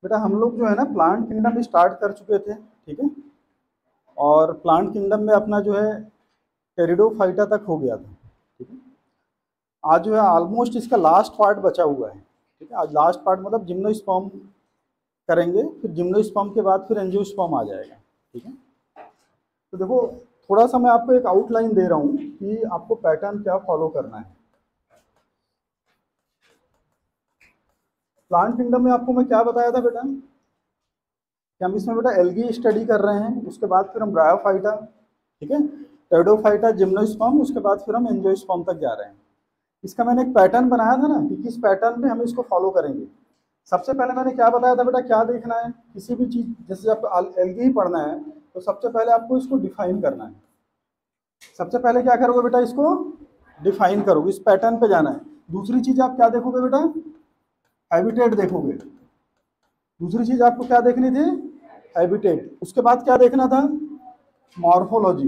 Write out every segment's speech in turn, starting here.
बेटा हम लोग जो है ना प्लांट किंगडम स्टार्ट कर चुके थे, ठीक है। और प्लांट किंगडम में अपना जो है टेरिडोफाइटा तक हो गया था, ठीक है। आज जो है ऑलमोस्ट इसका लास्ट पार्ट बचा हुआ है, ठीक है। आज लास्ट पार्ट मतलब जिम्नोस्पर्म करेंगे, फिर जिम्नोस्पर्म के बाद फिर एंजियोस्पर्म आ जाएगा, ठीक है। तो देखो थोड़ा सा मैं आपको एक आउटलाइन दे रहा हूँ कि आपको पैटर्न क्या फॉलो करना है। प्लांट किंगडम में आपको मैं क्या बताया था बेटा कि हम इसमें बेटा एल्गी स्टडी कर रहे हैं, उसके बाद फिर हम ब्रायोफाइटा, ठीक है, टेरिडोफाइटा, जिम्नोस्पर्म, उसके बाद फिर हम एंजियोस्पर्म तक जा रहे हैं। इसका मैंने एक पैटर्न बनाया था ना कि किस पैटर्न में हम इसको फॉलो करेंगे। सबसे पहले मैंने क्या बताया था बेटा, क्या देखना है किसी भी चीज़, जैसे आपको एल्गी ही पढ़ना है तो सबसे पहले आपको इसको डिफाइन करना है। सबसे पहले क्या करोगे बेटा, इसको डिफाइन करोगे, इस पैटर्न पे जाना है। दूसरी चीज़ आप क्या देखोगे बेटा, हैबिटेट देखोगे। दूसरी चीज़ आपको क्या देखनी थी, हैबिटेट। उसके बाद क्या देखना था, मॉर्फोलॉजी।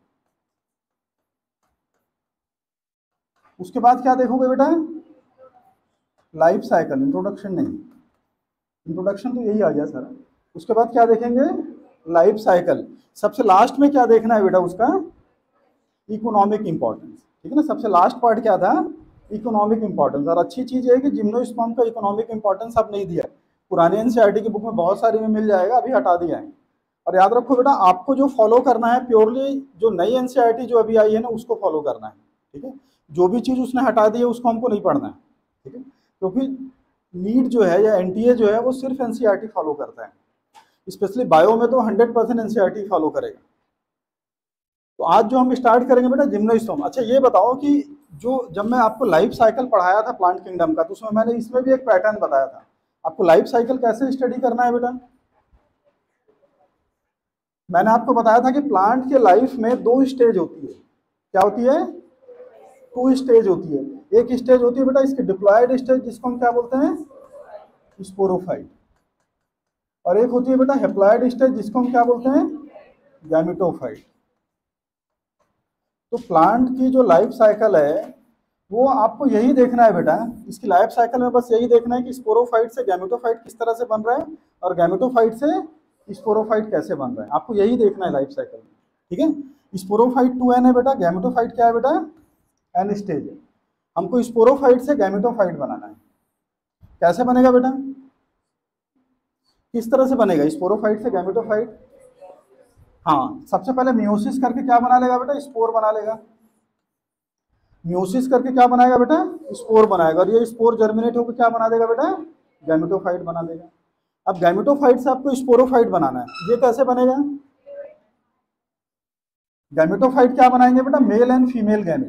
उसके बाद क्या देखोगे बेटा, लाइफ साइकिल। इंट्रोडक्शन नहीं, इंट्रोडक्शन तो यही आ गया सर। उसके बाद क्या देखेंगे, लाइफ साइकिल। सबसे लास्ट में क्या देखना है बेटा, उसका इकोनॉमिक इंपॉर्टेंस, ठीक है ना। सबसे लास्ट पार्ट क्या था, इकोनॉमिक इंपॉर्टेंस। और अच्छी चीज़ है कि जिम्नोस्पर्म का इकोनॉमिक इंपॉर्टेंस अब नहीं दिया है, पुराने एनसीईआरटी की बुक में बहुत सारी में मिल जाएगा, अभी हटा दिया है। और याद रखो बेटा, आपको जो फॉलो करना है प्योरली जो नई एनसीईआरटी जो अभी आई है ना उसको फॉलो करना है, ठीक है। जो भी चीज़ उसने हटा दी है उसको हमको नहीं पढ़ना है, ठीक है। क्योंकि नीट जो है या एनटीए जो है वो सिर्फ एनसीईआरटी फॉलो करता है, स्पेशली बायो में तो 100% एनसीईआरटी फॉलो करेगा। तो आज जो हम स्टार्ट करेंगे बेटा जिम्नोस्पर्म। अच्छा ये बताओ कि जो जब मैं आपको लाइफ साइकिल पढ़ाया था प्लांट किंगडम का, तो उसमें मैंने इसमें भी एक पैटर्न बताया था। आपको लाइफ साइकिल कैसे स्टडी करना है बेटा, मैंने आपको बताया था कि प्लांट के लाइफ में 2 स्टेज होती है। क्या होती है, 2 स्टेज होती है। एक स्टेज होती है बेटा इसकी डिप्लॉयड स्टेज, जिसको हम क्या बोलते हैं, स्पोरोफाइट। और एक होती है बेटा हेप्लॉयड स्टेज, जिसको हम क्या बोलते हैं, गैमेटोफाइट। तो प्लांट की जो लाइफ साइकिल है वो आपको यही देखना है बेटा, इसकी लाइफ साइकिल में बस यही देखना है कि स्पोरोफाइट से गैमेटोफाइट किस तरह से बन रहा है और गैमेटोफाइट से स्पोरोफाइट कैसे बन रहा है, आपको यही देखना है लाइफ साइकिल में, ठीक है। स्पोरोफाइट 2n है बेटा, गैमेटोफाइट क्या है बेटा, एन स्टेज है। हमको स्पोरोफाइट से गैमेटोफाइट बनाना है। कैसे बनेगा बेटा, किस तरह से बनेगा स्पोरोफाइट से गैमेटोफाइट, हाँ सबसे पहले मियोसिस करके क्या बना लेगा बेटा, स्पोर बना लेगा। म्यूसिस करके क्या बनाएगा बेटा, स्पोर बनाएगा। और ये स्पोर जर्मिनेट होकर क्या बना देगा बेटा, गैमेटोफाइट बना देगा। अब गैमेटोफाइट से आपको स्पोरोफाइट बनाना है, ये कैसे बनेगा, गैमेटोफाइट क्या बनाएंगे बेटा, मेल एंड फीमेल गैमेट।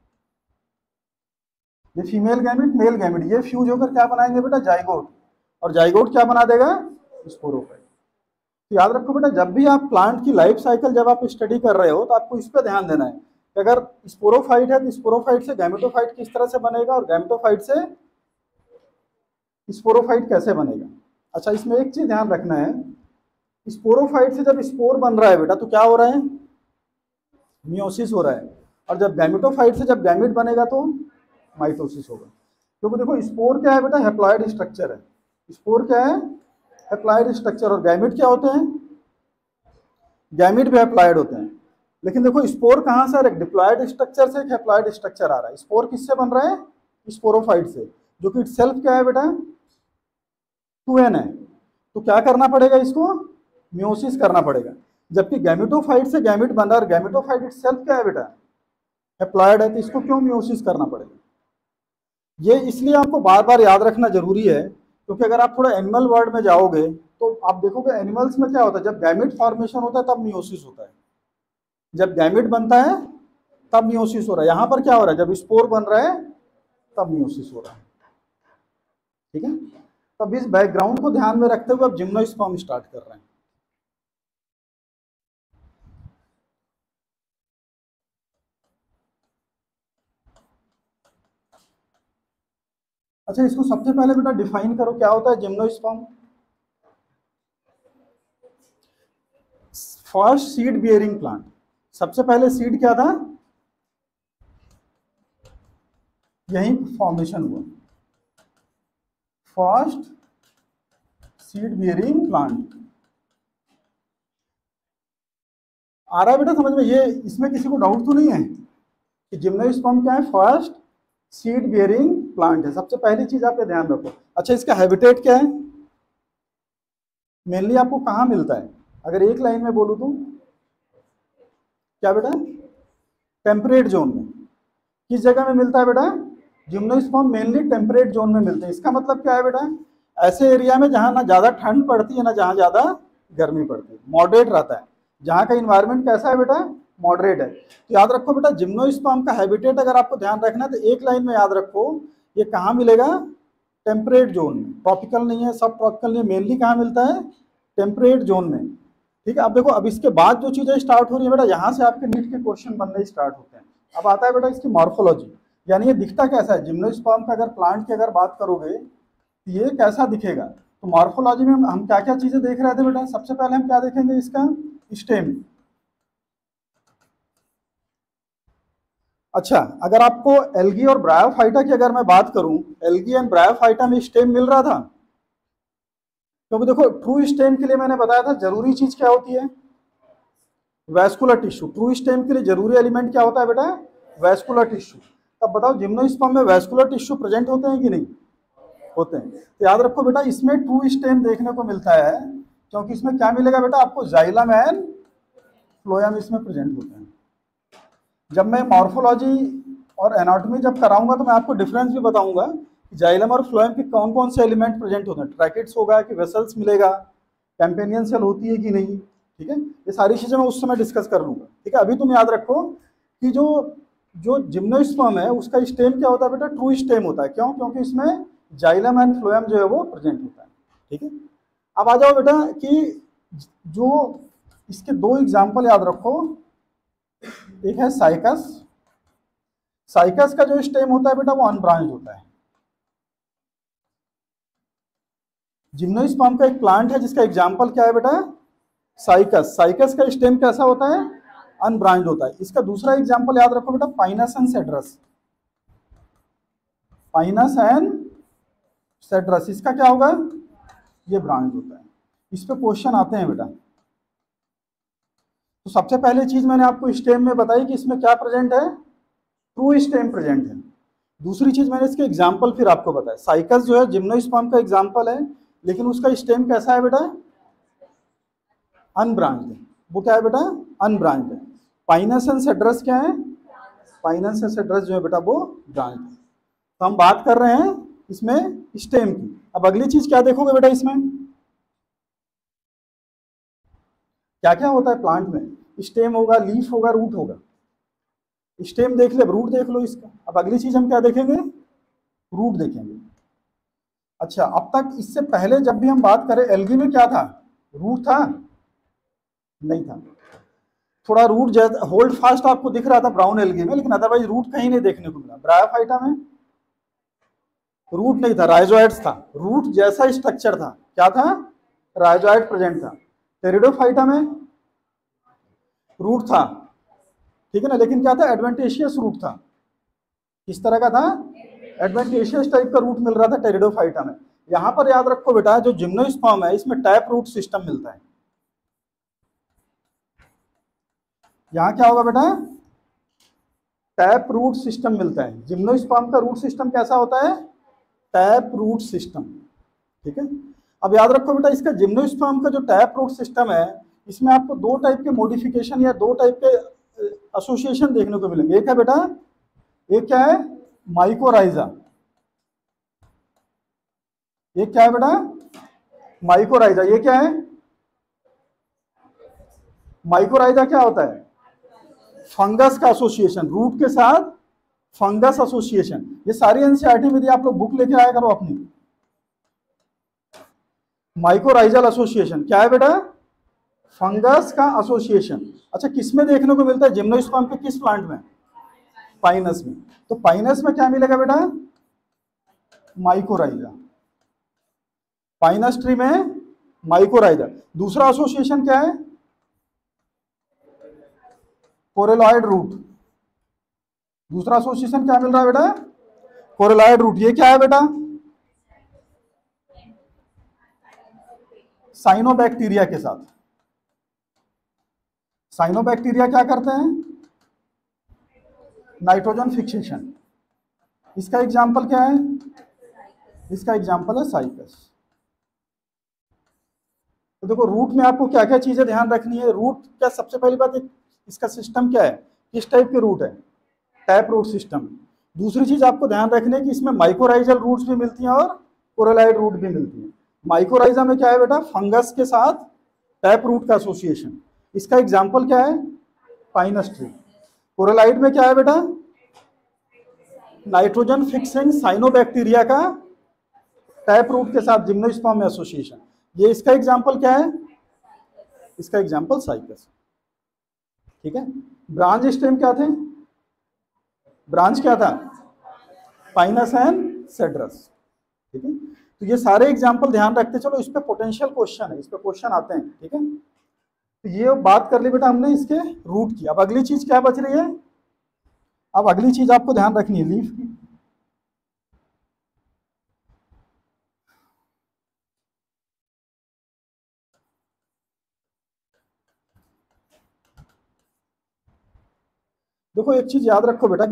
ये फीमेल गैमेट मेल गैमेट ये फ्यूज होकर क्या बनाएंगे बेटा, जाइगोट। और जाइगोट क्या बना देगा, स्पोरोफाइट। तो याद रखो बेटा, जब भी आप प्लांट की लाइफ साइकिल जब आप स्टडी कर रहे हो तो आपको इस पर ध्यान देना है कि अगर स्पोरोफाइट है तो स्पोरोफाइट से गैमेटोफाइट किस तरह से बनेगा और गैमेटोफाइट से स्पोरोफाइट कैसे बनेगा। अच्छा इसमें एक चीज ध्यान रखना है, स्पोरोफाइट से जब स्पोर बन रहा है बेटा तो क्या हो रहा है, मियोसिस हो रहा है। और जब गैमेटोफाइट से जब गैमेट बनेगा तो माइटोसिस होगा। क्योंकि देखो स्पोर क्या है बेटा, हैप्लॉयड स्ट्रक्चर है। स्पोर क्या है, हैप्लॉयड स्ट्रक्चर। और गैमेट क्या होते हैं, गैमेट भी हैप्लॉयड होते हैं। लेकिन देखो स्पोर कहाँ से, एक डिप्लॉयड स्ट्रक्चर से एक हैप्लॉयड स्ट्रक्चर आ रहा है। स्पोर किससे बन रहा है, स्पोरोफाइट से, जो कि इटसेल्फ क्या है बेटा, 2n है। तो क्या करना पड़ेगा, इसको म्योसिस करना पड़ेगा। जबकि गैमेटोफाइट से गैमेट बन रहा है और गैमेटोफाइट इटसेल्फ क्या है बेटा, हैप्लॉयड है, तो इसको क्यों म्योसिस करना पड़ेगा। ये इसलिए आपको बार बार याद रखना जरूरी है, क्योंकि अगर आप थोड़ा एनिमल वर्ल्ड में जाओगे तो आप देखोगे एनिमल्स में क्या होता है, जब गैमेट फॉर्मेशन होता है तब म्योसिस होता है। जब गैमेट बनता है तब म्योसिस हो रहा है। यहाँ पर क्या हो रहा है, जब स्पोर बन रहा है तब म्योसिस हो रहा है, ठीक है। तब इस बैकग्राउंड को ध्यान में रखते हुए अब जिम्नोस्पर्म स्टार्ट कर रहे हैं। अच्छा इसको सबसे पहले बेटा डिफाइन करो, क्या होता है gymnosperm. First seed bearing plant, सबसे पहले सीड क्या था, यही फॉर्मेशन हुआ, फर्स्ट सीड बियरिंग प्लांट। आ रहा है बेटा समझ में? ये इसमें किसी को डाउट तो नहीं है कि जिम्नोस्पर्म क्या है? फर्स्ट सीड बियरिंग प्लांट है। सबसे पहली चीज आप ये ध्यान रखो। अच्छा, इसका हैबिटेट क्या है? मेनली आपको कहाँ मिलता है? अगर एक लाइन में बोलूँ तो क्या बेटा? टेम्परेट जोन में। किस जगह में मिलता है बेटा? जिम्नोस्पर्म मेनली टेम्परेट जोन में मिलते हैं। इसका मतलब क्या है बेटा? ऐसे एरिया में जहाँ ना ज़्यादा ठंड पड़ती है ना जहाँ ज़्यादा गर्मी पड़ती है, मॉडरेट रहता है। जहाँ का इन्वायरमेंट कैसा है बेटा? मॉडरेट है। तो याद रखो बेटा, जिम्नोस्पर्म का हैबिटेट अगर आपको ध्यान रखना है तो एक लाइन में याद रखो, ये कहाँ मिलेगा? टेम्परेट जोन में। ट्रॉपिकल नहीं है, सब ट्रॉपिकल नहीं है, मेनली कहाँ मिलता है? टेम्परेट जोन में। ठीक है, अब देखो, अब इसके बाद जो चीज़ें स्टार्ट हो रही है बेटा, यहाँ से आपके नीट के क्वेश्चन बनने स्टार्ट होते हैं। अब आता है बेटा इसकी मॉर्फोलॉजी, यानी ये दिखता कैसा है? जिम्नोस्पर्म का अगर प्लांट की अगर बात करोगे तो ये कैसा दिखेगा? तो मॉर्फोलॉजी में हम क्या क्या चीज़ें देख रहे थे बेटा? सबसे पहले हम क्या देखेंगे? इसका स्टेम। अच्छा, अगर आपको एल्गी और ब्रायोफाइटा की अगर मैं बात करूं, एल्गी एंड ब्रायोफाइटा में स्टेम मिल रहा था। क्योंकि देखो, ट्रू स्टेम के लिए मैंने बताया था जरूरी चीज क्या होती है? Vascular tissue. ट्रू स्टेम के लिए जरूरी एलिमेंट क्या होता है बेटा? Vascular tissue. अब बताओ, जिम्नोस्पर्म में वैस्कुलर टिश्यू प्रेजेंट होते हैं कि नहीं होते हैं? तो याद रखो बेटा, इसमें ट्रू स्टेम देखने को मिलता है, क्योंकि इसमें क्या मिलेगा बेटा आपको? जाइलम एंड फ्लोएम इसमें प्रेजेंट होते हैं। जब मैं मॉर्फोलॉजी और एनाटॉमी जब कराऊंगा तो मैं आपको डिफरेंस भी बताऊंगा कि जाइलम और फ्लोएम के कौन कौन से एलिमेंट प्रेजेंट होते हैं। ट्रैकेट्स होगा कि वेसल्स मिलेगा, कैंपेनियन सेल होती है कि नहीं, ठीक है? ये सारी चीज़ें मैं उस समय डिस्कस कर लूंगा। ठीक है, अभी तुम याद रखो कि जो जो जिम्नोस्पर्म है उसका स्टेम क्या होता है बेटा? ट्रू स्टेम होता है। क्यों? क्योंकि इसमें जाइलम एंड फ्लोएम जो है वो प्रेजेंट होता है। ठीक है, अब आ जाओ बेटा कि जो इसके दो एग्जाम्पल याद रखो। एक है साइकस। साइकस का जो स्टेम होता है बेटा वो अनब्रांच्ड होता है। जिम्नोस्पर्म का एक प्लांट है जिसका एग्जाम्पल क्या है बेटा? साइकस। साइकस का स्टेम कैसा होता है? अनब्रांच्ड होता है। इसका दूसरा एग्जाम्पल याद रखो बेटा, pinus and cedrus. Pinus and cedrus, इसका क्या होगा? ये ब्रांच होता है। इस पे क्वेश्चन आते हैं बेटा। तो सबसे पहले चीज मैंने आपको स्टेम में बताई कि इसमें क्या प्रेजेंट है? ट्रू स्टेम प्रेजेंट है। दूसरी चीज मैंने इसके एग्जाम्पल फिर आपको बताया। साइकस जो है जिम्नोस्पर्म का एग्जाम्पल है, लेकिन उसका स्टेम कैसा है बेटा? अनब्रांच्ड है। वो क्या है बेटा? अनब्रांच्ड है। पाइनस एंड सेड्रस क्या है? पाइनस एंड सेड्रस जो है बेटा वो ब्रांच है। तो हम बात कर रहे हैं इसमें स्टेम की। अब अगली चीज क्या देखोगे बेटा? इसमें क्या क्या होता है प्लांट में? स्टेम होगा, लीफ होगा, रूट होगा। स्टेम देख ले, रूट देख लो इसका। अब अगली चीज हम क्या देखेंगे? रूट देखेंगे। अच्छा, अब तक इससे पहले जब भी हम बात करें एल्गी में क्या था? रूट था? नहीं था। थोड़ा रूट जैसा होल्ड फास्ट आपको दिख रहा था ब्राउन एल्गी में, लेकिन अदरवाइज रूट कहीं नहीं देखने को मिला। ब्रायोफाइटा में रूट नहीं था, राइजोइड्स था। रूट जैसा स्ट्रक्चर था, क्या था? राइजोइड प्रेजेंट था। टेरिडोफाइटा में रूट था, ठीक है ना, लेकिन क्या था? एडवेंटेशियस रूट था। किस तरह का था? एडवेंटेशियस टाइप का रूट मिल रहा था टेरिडोफाइटा में। यहां पर याद रखो बेटा, जो जिम्नोस्पर्म है इसमें टैप रूट सिस्टम मिलता है। यहां क्या होगा बेटा? टैप रूट सिस्टम मिलता है। जिम्नोस्पर्म का रूट सिस्टम कैसा होता है? Tap root system. ठीक है, अब याद रखो बेटा, इसका जिम्नोस्पर्म का जो टैप रूट सिस्टम है इसमें आपको दो टाइप के मॉडिफिकेशन या दो टाइप के एसोसिएशन देखने को मिलेंगे। एक है बेटा, एक क्या है? माइकोराइजा। एक क्या है बेटा? माइकोराइजा। ये क्या है? माइकोराइजा क्या होता है? फंगस का एसोसिएशन, रूट के साथ फंगस एसोसिएशन। ये सारी एनसीईआरटी में दी, आप लोग बुक लेके आया करो अपनी। माइकोराइजल एसोसिएशन क्या है बेटा? फंगस का एसोसिएशन। अच्छा, किस में देखने को मिलता है? जिम्नोस्पर्म के किस प्लांट में? पाइनस में। तो पाइनस में क्या मिलेगा बेटा? माइकोराइजा। पाइनस ट्री में माइकोराइजा। दूसरा एसोसिएशन क्या है? Coralloid root. दूसरा एसोसिएशन क्या मिल रहा है बेटा? Coralloid root. ये क्या है बेटा? साइनोबैक्टीरिया के साथ। साइनोबैक्टीरिया क्या करते हैं? Nitrogen fixation. इसका एग्जाम्पल क्या है? इसका एग्जाम्पल है साइकस। तो देखो रूट में आपको क्या क्या चीजें ध्यान रखनी है। रूट क्या, सबसे पहली बात इसका सिस्टम क्या है, किस टाइप के रूट है? Tap root system. दूसरी चीज आपको ध्यान रखनी है कि इसमें माइकोराइजल रूट्स भी मिलती हैं और कोरोलाइड रूट भी मिलती है। माइकोराइजा में क्या है बेटा? फंगस के साथ टैप रूट का एसोसिएशन। इसका एग्जाम्पल क्या है? Pinus tree. कोरोलाइड में क्या है बेटा? नाइट्रोजन फिक्सिंग साइनोबैक्टीरिया का टैप रूट के साथ जिम्नोस्पर्म में एसोसिएशन। ये इसका एग्जाम्पल क्या है? इसका एग्जाम्पल साइकस। ठीक है। ब्रांच स्टेम क्या थे? ब्रांच क्या था? Pinus and cedrus. ठीक है। तो ये सारे एग्जाम्पल ध्यान रखते चलो, इस पे पोटेंशियल क्वेश्चन है, इस पे क्वेश्चन आते हैं। ठीक है। तो ये बात कर ली बेटा हमने इसके रूट की। अब अगली चीज क्या बच रही है? अब अगली चीज आपको ध्यान रखनी है लीफ की। देखो एक चीज याद रखो बेटा कि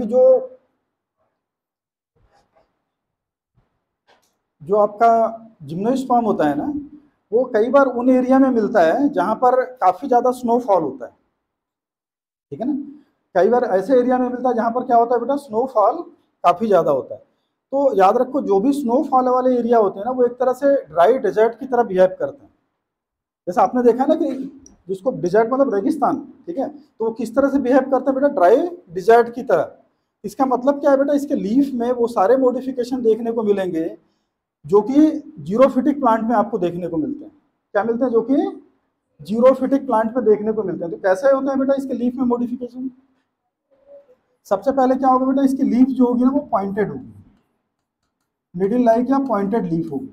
जो आपका जिम्नोस्पर्म होता है ना, वो कई बार उन एरिया में मिलता है जहां पर काफी ज्यादा स्नोफॉल होता है। ठीक है ना। कई बार ऐसे एरिया में मिलता है जहां पर क्या होता है बेटा? स्नोफॉल काफी ज्यादा होता है। तो याद रखो जो भी स्नोफॉल वाले एरिया होते हैं ना, वो एक तरह से ड्राई डेजर्ट की तरह बिहेव करते हैं। जैसे आपने देखा ना कि जिसको डिजर्ट मतलब रेगिस्तान, ठीक है, तो वो किस तरह से बिहेव करते हैं बेटा? ड्राई डिजर्ट की तरह। इसका मतलब क्या है बेटा? इसके लीफ में वो सारे मॉडिफिकेशन देखने को मिलेंगे जो कि जीरोफिटिक प्लांट में आपको देखने को मिलते हैं। क्या मिलते हैं? जो कि जीरोफिटिक प्लांट में देखने को मिलते हैं। तो कैसे होते हैं बेटा इसके लीफ में मॉडिफिकेशन? सबसे पहले क्या होगा बेटा? इसकी लीफ जो होगी ना वो पॉइंटेड होगी, मिडिल लाइक या पॉइंटेड लीफ होगी।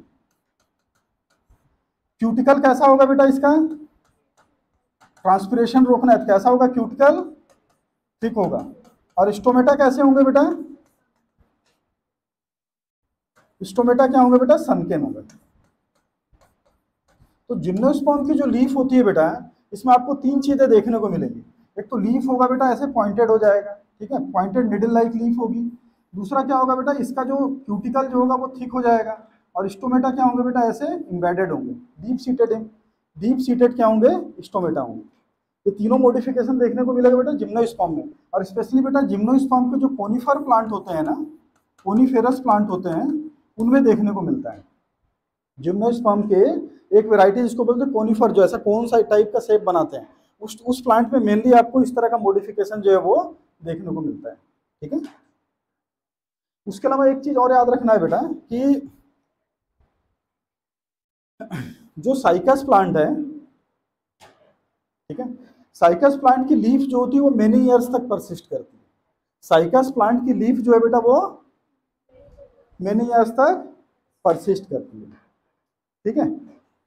क्यूटिकल कैसा होगा बेटा इसका? ट्रांसपिरेशन रोकना है तो कैसा होगा? क्यूटिकल थिक होगा। और स्टोमेटा कैसे होंगे बेटा? स्टोमेटा क्या होंगे बेटा? सनकेन होंगे। तो जिम्नोस्पर्म की जो लीफ होती है बेटा, इसमें आपको तीन चीजें देखने को मिलेंगी। एक तो लीफ होगा बेटा ऐसे पॉइंटेड हो जाएगा, ठीक है, पॉइंटेड निडल लाइक लीफ होगी। दूसरा क्या होगा बेटा? इसका जो क्यूटिकल जो होगा वो थिक हो जाएगा। और स्टोमेटा क्या होंगे बेटा? ऐसे इम्बेडेड होंगे, डीप सीटेड क्या होंगे? स्टोमेटा होंगे। ये तीनों मॉडिफिकेशन देखने को मिलेगा बेटा जिम्नोस्पर्म में। और स्पेशली बेटा जिम्नोस्पर्म के जो कोनिफर प्लांट होते हैं ना, कोनिफेरस प्लांट होते हैं, उनमें देखने को मिलता है। जिम्नोस्पर्म के एक वैरायटी जिसको बोलते हैं कोनिफर, जो ऐसा कौन सा टाइप का शेप बनाते हैं, उस प्लांट में मेनली आपको इस तरह का मॉडिफिकेशन जो है वो देखने को मिलता है। ठीक है। उसके अलावा एक चीज और याद रखना है बेटा कि जो साइकस प्लांट है, ठीक है, साइकस प्लांट की लीफ जो होती है वो मेनी ईयर्स तक परसिस्ट करती है। साइकस प्लांट की लीफ जो है बेटा वो मेनी ईयर्स तक परसिस्ट करती है। ठीक है।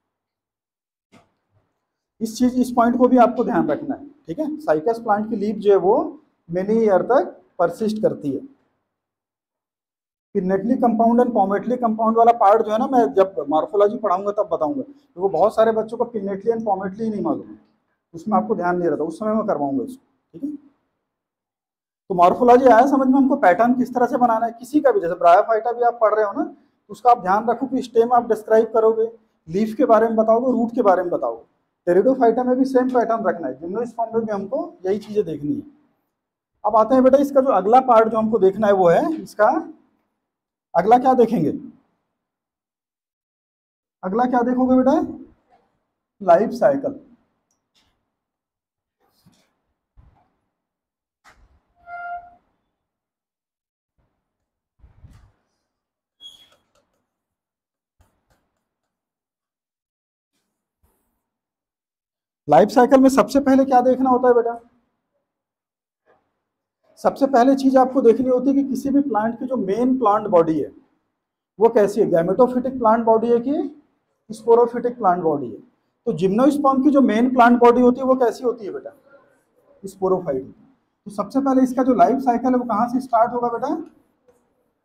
इस पॉइंट को भी आपको ध्यान रखना है। ठीक है। साइकस प्लांट की लीफ जो है वो मेनी ईयर तक परसिस्ट करती है। Pinnately compound and palmately compound वाला पार्ट जो है ना, मैं जब मॉर्फोलॉजी पढ़ाऊंगा तब बताऊंगा, तो वो बहुत सारे बच्चों को पिनेटली एंड पॉमेटली ही नहीं मालूम है, उसमें आपको ध्यान नहीं रहता, उस समय मैं करवाऊंगा इसको। ठीक है। तो मॉर्फोलॉजी आया समझ में? हमको पैटर्न किस तरह से बनाना है किसी का भी, जैसे ब्रायोफाइटा भी आप पढ़ रहे हो ना, तो उसका आप ध्यान रखो कि स्टेम आप डिस्क्राइब करोगे, लीफ के बारे में बताओगे, रूट के बारे में बताओगे। टेरिडोफाइटा में भी सेम पैटर्न रखना है, जिम्नोस्पर्म में भी हमको यही चीजें देखनी है। अब आते हैं बेटा इसका जो अगला पार्ट जो हमको देखना है वो है इसका अगला क्या देखेंगे? अगला क्या देखोगे बेटा? Life cycle. लाइफ साइकिल में सबसे पहले क्या देखना होता है बेटा? सबसे पहले चीज आपको देखनी होती है कि किसी भी प्लांट की जो मेन प्लांट बॉडी है वो कैसी है, गैमेटोफिटिक प्लांट बॉडी है कि स्पोरोफिटिक प्लांट बॉडी है। तो जिम्नोस्पर्म की जो मेन प्लांट बॉडी होती है वो कैसी होती है बेटा? स्पोरोफाइट। तो सबसे पहले इसका जो लाइफ साइकिल है वो कहाँ से स्टार्ट होगा बेटा?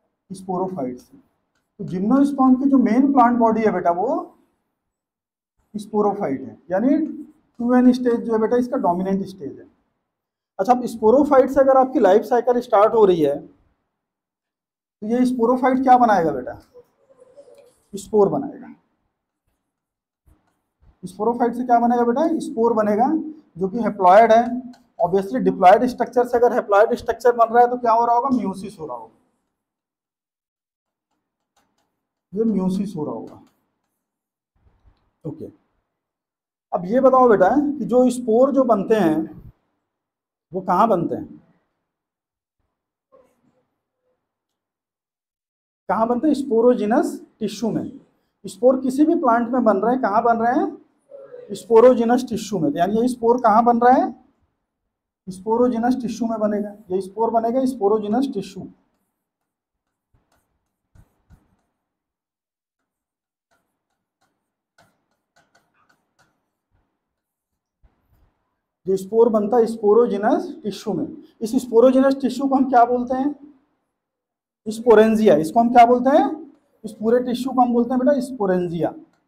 स्पोरोफाइट से। तो जिम्नोस्पर्म की जो मेन प्लांट बॉडी है बेटा वो स्पोरोफाइट है, यानी 2n स्टेज जो है बेटा इसका डोमिनेंट स्टेज है। अच्छा, अब स्पोरोफाइट से अगर आपकी लाइफ साइकिल स्टार्ट हो रही है तो ये स्पोरोफाइट क्या बनाएगा बेटा? स्पोर बनाएगा। स्पोरोफाइट से क्या बनेगा बेटा? स्पोर बनेगा, जो कि हैप्लॉयड है। ऑब्वियसली डिप्लॉयड स्ट्रक्चर से अगर हैप्लॉयड स्ट्रक्चर बन रहा है तो क्या हो रहा होगा? म्यूसिस हो रहा होगा, ये म्यूसिस हो रहा होगा। ओके, अब ये बताओ बेटा कि जो स्पोर जो बनते हैं वो कहाँ बनते हैं? कहाँ बनते हैं? स्पोरोजिनस टिश्यू में। स्पोर किसी भी प्लांट में बन रहे हैं, कहाँ बन रहे हैं? स्पोरोजिनस टिश्यू में। यानी ये स्पोर कहाँ बन रहा है? स्पोरोजिनस टिश्यू में बनेगा। ये स्पोर बनेगा स्पोरोजिनस टिश्यू। जो स्पोर बनता है स्पोरोजिनस टिश्यू में। इस स्पोरोजिनस टिश्यू को हम क्या बोलते हैं? स्पोरेंजिया। इसको हम क्या बोलते हैं? इस पूरे टिश्यू को हम बोलते हैं बेटा स्पोरेंजिया।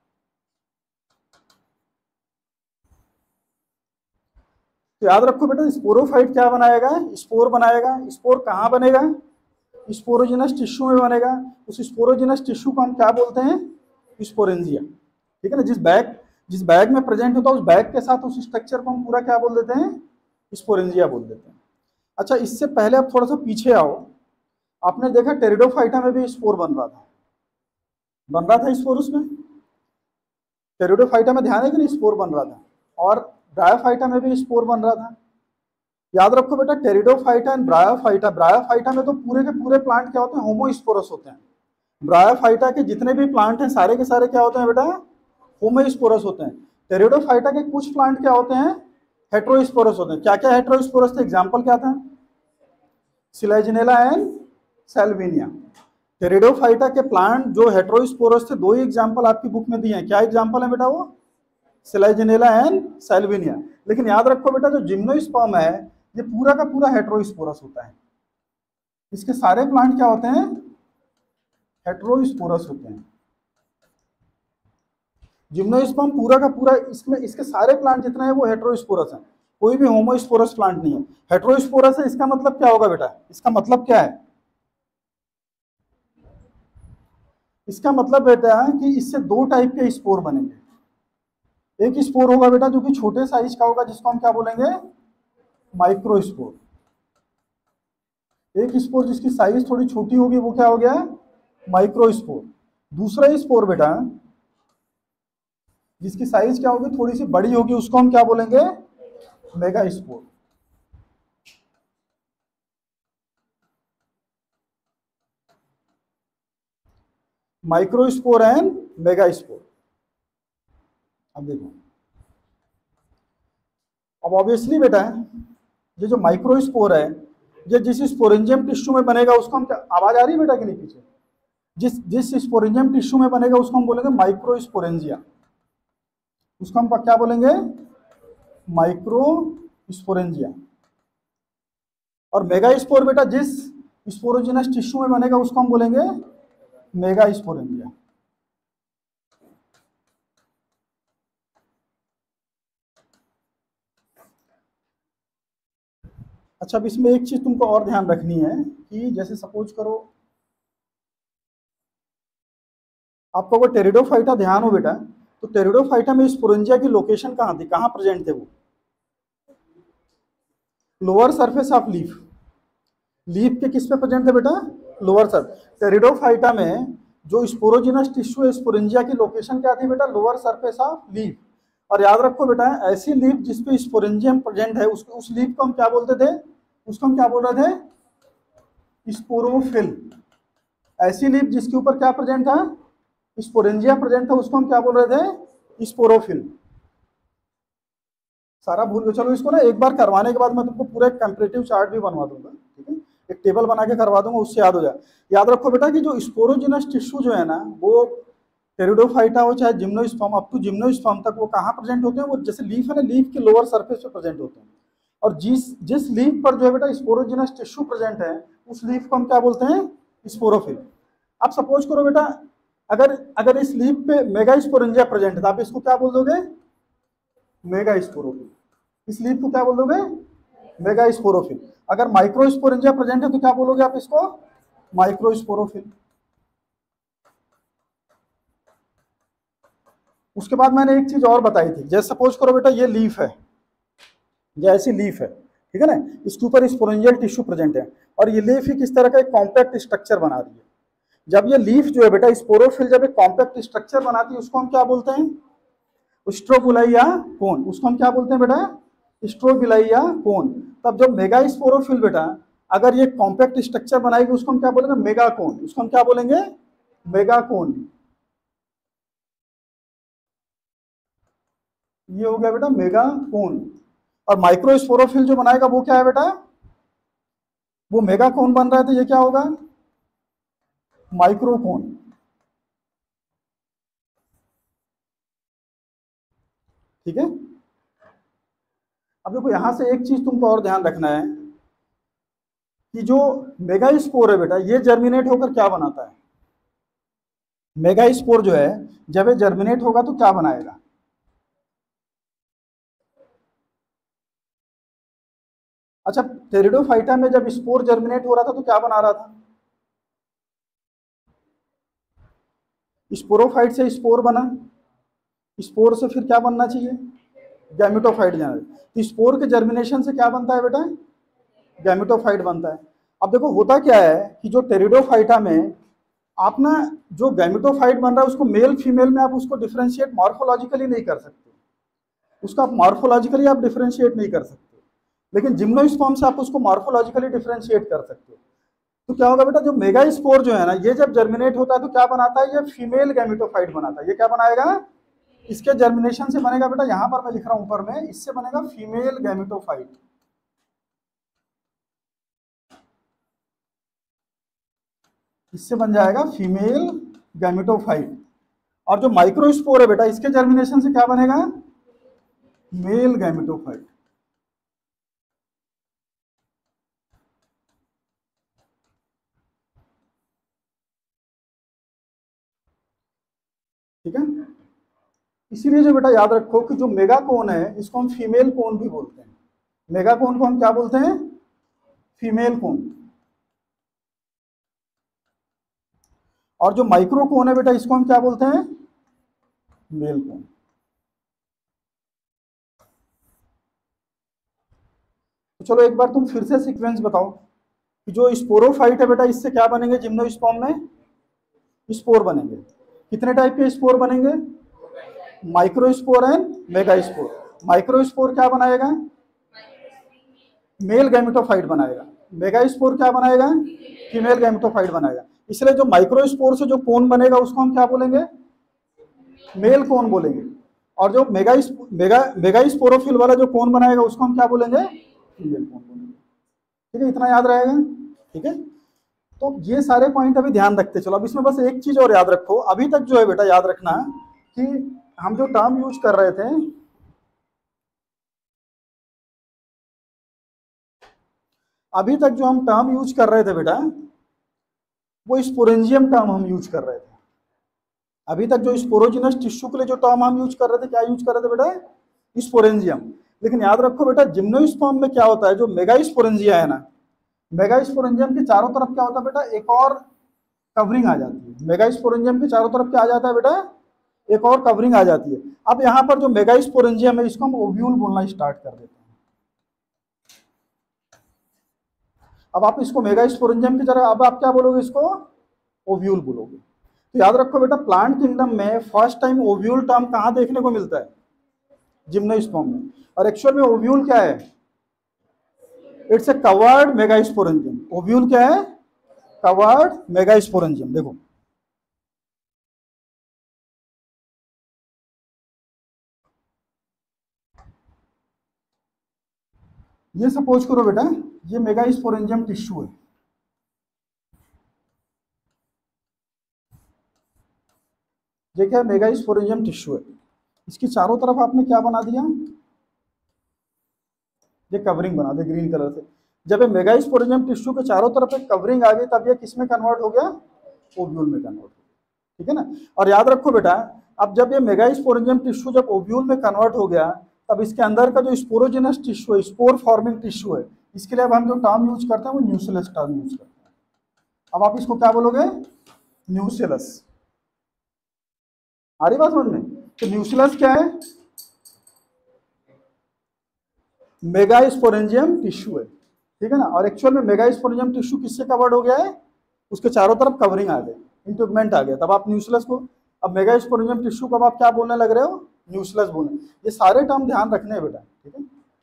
तो याद रखो बेटा, स्पोरोफाइट क्या बनाएगा? स्पोर बनाएगा। स्पोर कहाँ बनेगा? स्पोरोजिनस टिश्यू में बनेगा। उस स्पोरोजिनस टिश्यू को हम क्या बोलते हैं? स्पोरेंजिया। ठीक है ना? जिस बैग में प्रेजेंट होता है उस बैग के साथ उस स्ट्रक्चर को हम पूरा क्या बोल देते हैं? स्पोरेंजिया बोल देते हैं। अच्छा, इससे पहले आप थोड़ा सा पीछे आओ। आपने देखा टेरिडोफाइटा में भी स्पोर बन रहा था स्पोर उसमें। टेरिडोफाइटा में ध्यान है कि नहीं? स्पोर बन रहा था। और ब्रायोफाइटा में भी स्पोर बन रहा था। याद रखो बेटा, टेरिडोफाइटा एंड ब्रायोफाइटा में तो पूरे के पूरे प्लांट क्या होते हैं? होमोस्पोरस होते हैं। ब्रायोफाइटा के जितने भी प्लांट हैं सारे के सारे क्या होते हैं बेटा? होमोस्पोरस होते हैं। टेरिडोफाइटा के कुछ प्लांट क्या होते हैं? हेट्रोस्पोरस होते हैं। क्या क्या हेट्रोस्पोरस थे? एग्जाम्पल क्या था? Selaginella and salvinia. टेरिडोफाइटा के प्लांट जो हेट्रोस्पोरस थे, दो ही एग्जाम्पल आपकी बुक में दिए हैं। क्या एग्जाम्पल है बेटा वो? Selaginella and salvinia. लेकिन याद रखो बेटा, जो जिम्नोस्पर्म है ये पूरा का पूरा हेट्रोस्पोरस होता है। इसके सारे प्लांट क्या होते हैं? हेट्रोस्पोरस होते हैं। जिम्नोस्पर्म पूरा का पूरा, इसमें इसके सारे प्लांट जितने हैं वो हेट्रोस्पोरस हैं। कोई भी होमोस्पोरस प्लांट नहीं है। हेट्रोस्पोरस है, इसका मतलब क्या होगा बेटा? इसका मतलब क्या है? इसका मतलब बेटा है कि इससे दो टाइप के स्पोर बनेंगे। एक स्पोर होगा बेटा जो कि छोटे साइज का होगा, जिसको हम क्या बोलेंगे? माइक्रोस्पोर। एक स्पोर जिसकी साइज थोड़ी छोटी होगी वो क्या हो गया? माइक्रोस्पोर। दूसरा स्पोर बेटा जिसकी साइज क्या होगी? थोड़ी सी बड़ी होगी, उसको हम क्या बोलेंगे? Mega spore. Microspore and mega spore. अब देखो, अब ऑब्वियसली बेटा ये जो माइक्रोस्पोर है ये जिस स्पोरेंजियम टिश्यू में बनेगा उसको हम क्या, आवाज आ रही है बेटा कि नहीं पीछे? जिस जिस स्पोरेंजियम टिश्यू में बनेगा उसको हम बोलेंगे माइक्रोस्पोरेंजिया। उसको हम क्या बोलेंगे? माइक्रोस्पोरेंजिया। और मेगा स्पोर बेटा जिस स्पोरोजिनस टिश्यू में बनेगा उसको हम बोलेंगे मेगा स्पोरेंजिया। अच्छा, अब इसमें एक चीज तुमको और ध्यान रखनी है कि जैसे सपोज करो आपको वो टेरिडोफाइटा ध्यान हो बेटा, तो टेरिडोफाइटा में स्पोरेंजिया की लोकेशन कहाँ थी? कहाँ प्रेजेंट थे वो? Lower surface of leaf. Leaf के किस पे प्रेजेंट थे बेटा? Lower surface. टेरिडोफाइटा में जो स्पोरोजिनस टिश्यू है स्पोरेंजिया की लोकेशन क्या थी बेटा? Lower surface of leaf. और याद रखो बेटा, ऐसी लीफ जिसपे स्पोरेंजियम प्रेजेंट है उस लीफ को हम क्या बोलते थे? उसको हम क्या बोल रहे थे? स्पोरोफिल। ऐसी लीफ जिसके ऊपर क्या प्रेजेंट था? स्पोरेंजिया प्रेजेंट था, उसको हम क्या बोल रहे थे? स्पोरोफिल। सारा भूल गए। चलो इसको ना एक बार करवाने के बाद मैं तुमको पूरा एक कंपैरेटिव चार्ट भी बनवा दूंगा, ठीक है? एक टेबल बना के करवा दूंगा, उससे याद हो जाए। याद रखो बेटा कि जो स्पोरोजिनस टिश्यू जो है ना वो टेरिडोफाइटा हो चाहे जिम्नोस्पर्म, अप टू जिम्नोस्पर्म तक, वो कहाँ प्रेजेंट होते हैं? वो जैसे लीफ है ना, लीफ के लोअर सरफेस पे प्रेजेंट होते हैं। और जिस जिस लीफ पर जो है बेटा स्पोरोजिनस टिश्यू प्रेजेंट है उस लीफ को हम क्या बोलते हैं? स्पोरोफिल। अब सपोज करो बेटा अगर अगर इस लीफ पे मेगा स्पोरेंजिया प्रेजेंट है तो आप इसको क्या बोल दोगे? Mega sporophyll. इस लीफ को क्या बोल दोगे? Mega sporophyll. अगर माइक्रो स्पोरेंजिया प्रेजेंट है तो क्या बोलोगे आप इसको? Micro sporophyll. उसके बाद मैंने एक चीज और बताई थी, जैसे सपोज करो बेटा ये लीफ है, ये ऐसी लीफ है, ठीक है ना, इसके ऊपर स्पोरेंजियल टिश्यू प्रेजेंट है और ये लीफ ही किस तरह का एक कॉम्पैक्ट स्ट्रक्चर बना रही है। जब ये लीफ जो है बेटा स्पोरोफिल जब एक कॉम्पैक्ट स्ट्रक्चर बनाती है उसको हम क्या बोलते हैं? स्ट्रोबिलाई या कोन। उसको हम क्या बोलते हैं बेटा? स्ट्रोबिलाई या कोन। तब जब मेगा स्पोरोफिल बेटा अगर ये कॉम्पैक्ट स्ट्रक्चर बनाएगी उसको हम क्या बोलेंगे? Mega cone. उसको हम क्या बोलेंगे? Mega cone. ये हो गया बेटा मेगा कोन। और माइक्रो स्पोरोफिल जो बनाएगा वो क्या है बेटा? वो मेगा कोन बन रहा है तो ये क्या होगा? Micro cone. ठीक है। अब देखो यहां से एक चीज तुमको और ध्यान रखना है कि जो मेगा स्पोर है बेटा ये जर्मिनेट होकर क्या बनाता है? मेगा स्पोर जो है जब ये जर्मिनेट होगा तो क्या बनाएगा? अच्छा, टेरिडोफाइटा में जब स्पोर जर्मिनेट हो रहा था तो क्या बना रहा था? स्पोरोफाइट से स्पोर बना, स्पोर से फिर क्या बनना चाहिए? गैमेटोफाइट जाना। तो स्पोर के जर्मिनेशन से क्या बनता है बेटा? गैमेटोफाइट बनता है। अब देखो होता क्या है कि जो टेरिडोफाइटा में आप ना जो गैमेटोफाइट बन रहा है उसको मेल फीमेल में आप उसको डिफरेंशिएट मॉर्फोलॉजिकली नहीं कर सकते, उसका आप मॉर्फोलॉजिकली आप डिफरेंशिएट नहीं कर सकते, लेकिन जिम्नोस्पर्म से आप उसको मॉर्फोलॉजिकली डिफरेंशिएट कर सकते हो। तो क्या होगा बेटा, जो मेगा स्पोर जो है ना ये जब जर्मिनेट होता है तो क्या बनाता है? ये फीमेल गैमेटोफाइट बनाता है। ये क्या बनाएगा? इसके जर्मिनेशन से बनेगा बेटा, यहां पर मैं लिख रहा हूं ऊपर में, इससे बनेगा फीमेल गैमेटोफाइट। इससे बन जाएगा फीमेल गैमेटोफाइट। और जो माइक्रोस्पोर है बेटा इसके जर्मिनेशन से क्या बनेगा? Male gametophyte. ठीक है। इसीलिए जो बेटा याद रखो कि जो मेगा कोन है इसको हम फीमेल कोन भी बोलते हैं। मेगा कोन को हम क्या बोलते हैं? Female cone. और जो माइक्रो कोन है बेटा इसको हम क्या बोलते हैं? Male cone. तो चलो एक बार तुम फिर से सीक्वेंस बताओ कि जो स्पोरोफाइट है बेटा इससे क्या बनेंगे? जिम्नोस्पर्म में स्पोर बनेंगे। कितने टाइप के स्पोर बनेंगे? Micro spore and mega spore. Micro spore क्या बनाएगा? मेल गैमेटोफाइट बनाएगा। मेगा स्पोर क्या बनाएगा? फीमेल गैमेटोफाइट बनाएगा। इसलिए जो माइक्रो स्पोर से जो कोन बनेगा उसको हम क्या बोलेंगे? मेल कोन बोलेंगे। और जो मेगा स्पोरोफिल वाला जो कोन बनाएगा उसको हम क्या बोलेंगे? फीमेल कोन बोलेंगे। ठीक है, इतना याद रहेगा। ठीक है, तो ये सारे पॉइंट अभी ध्यान रखते चलो। अब इसमें बस एक चीज और याद रखो, अभी तक जो है बेटा याद रखना कि हम जो टर्म यूज कर रहे थे, अभी तक जो हम टर्म यूज कर रहे थे बेटा वो स्पोरेंजियम टर्म हम यूज कर रहे थे। अभी तक जो स्पोरोजिनस टिश्यू के लिए जो टर्म हम यूज कर रहे थे, क्या यूज कर रहे थे बेटा? स्पोरेंजियम। लेकिन याद रखो बेटा जिम्नोस्पर्म में क्या होता है, जो मेगा स्पोरेंजिया है ना, मेगा स्पोरेंजियम के चारों तरफ क्या होता है बेटा? एक और कवरिंग आ जाती है। मेगा स्पोरेंजियम के चारों तरफ क्या आ जाता है बेटा? एक और कवरिंग आ जाती है। अब यहाँ पर जो मेगा स्पोरेंजियम है इसको हम ओव्यूल बोलना स्टार्ट कर देते हैं। अब आप इसको मेगा स्पोरेंजियम की जगह अब आप क्या बोलोगे? इसको ओव्यूल बोलोगे। तो याद रखो बेटा प्लांट किंगडम में फर्स्ट टाइम ओव्यूल टर्म कहाँ देखने को मिलता है? जिम्नोस्पर्म में। और एक्चुअल में ओव्यूल क्या है? It's a covered mega sporangium. Ovule क्या है? Covered mega sporangium. देखो ये सपोज करो बेटा ये मेगा स्पोरेंजियम टिश्यू है, ये क्या है? मेगा स्पोरेंजियम टिश्यू है। इसकी चारों तरफ आपने क्या बना दिया? ये कवरिंग बना दे ग्रीन कलर से। जब ये मेगा स्पोरेंजियम टिश्यू के चारों तरफ एक कवरिंग आ गई तब ये किस में कन्वर्ट हो गया? ओव्यूल में कन्वर्ट हो गया। ठीक है ना। और याद रखो बेटा, अब जब ये मेगास्पोरेंजियम टिश्यू जब ओव्यूल में कन्वर्ट हो गया, तब इसके अंदर का जो स्पोरोजेनस टिश्यू है, स्पोर फॉर्मिंग टिश्यू है, इसके लिए अब हम जो टर्म यूज करते हैं वो न्यूसिलस टर्म यूज करते हैं। अब आप इसको क्या बोलोगे? न्यूसिलस। आ रही बात समझ में? तो न्यूसिलस क्या है? मेगास्पोरेंजियम टिश्यू है, ठीक है ना। और एक्चुअल में मेगास्पोरेंजियम टिश्यू किससे कवर्ड हो गया है? उसके चारों तरफ कवरिंग आ गई, इंटूबमेंट आ गया, तब आप न्यूसिलस को, अब मेगास्पोरेंजियम टिश्यू को अब आप क्या बोलने लग रहे हो? न्यूसिलस बोलने। ये सारे टर्म ध्यान रखने हैं बेटा, ठीक है।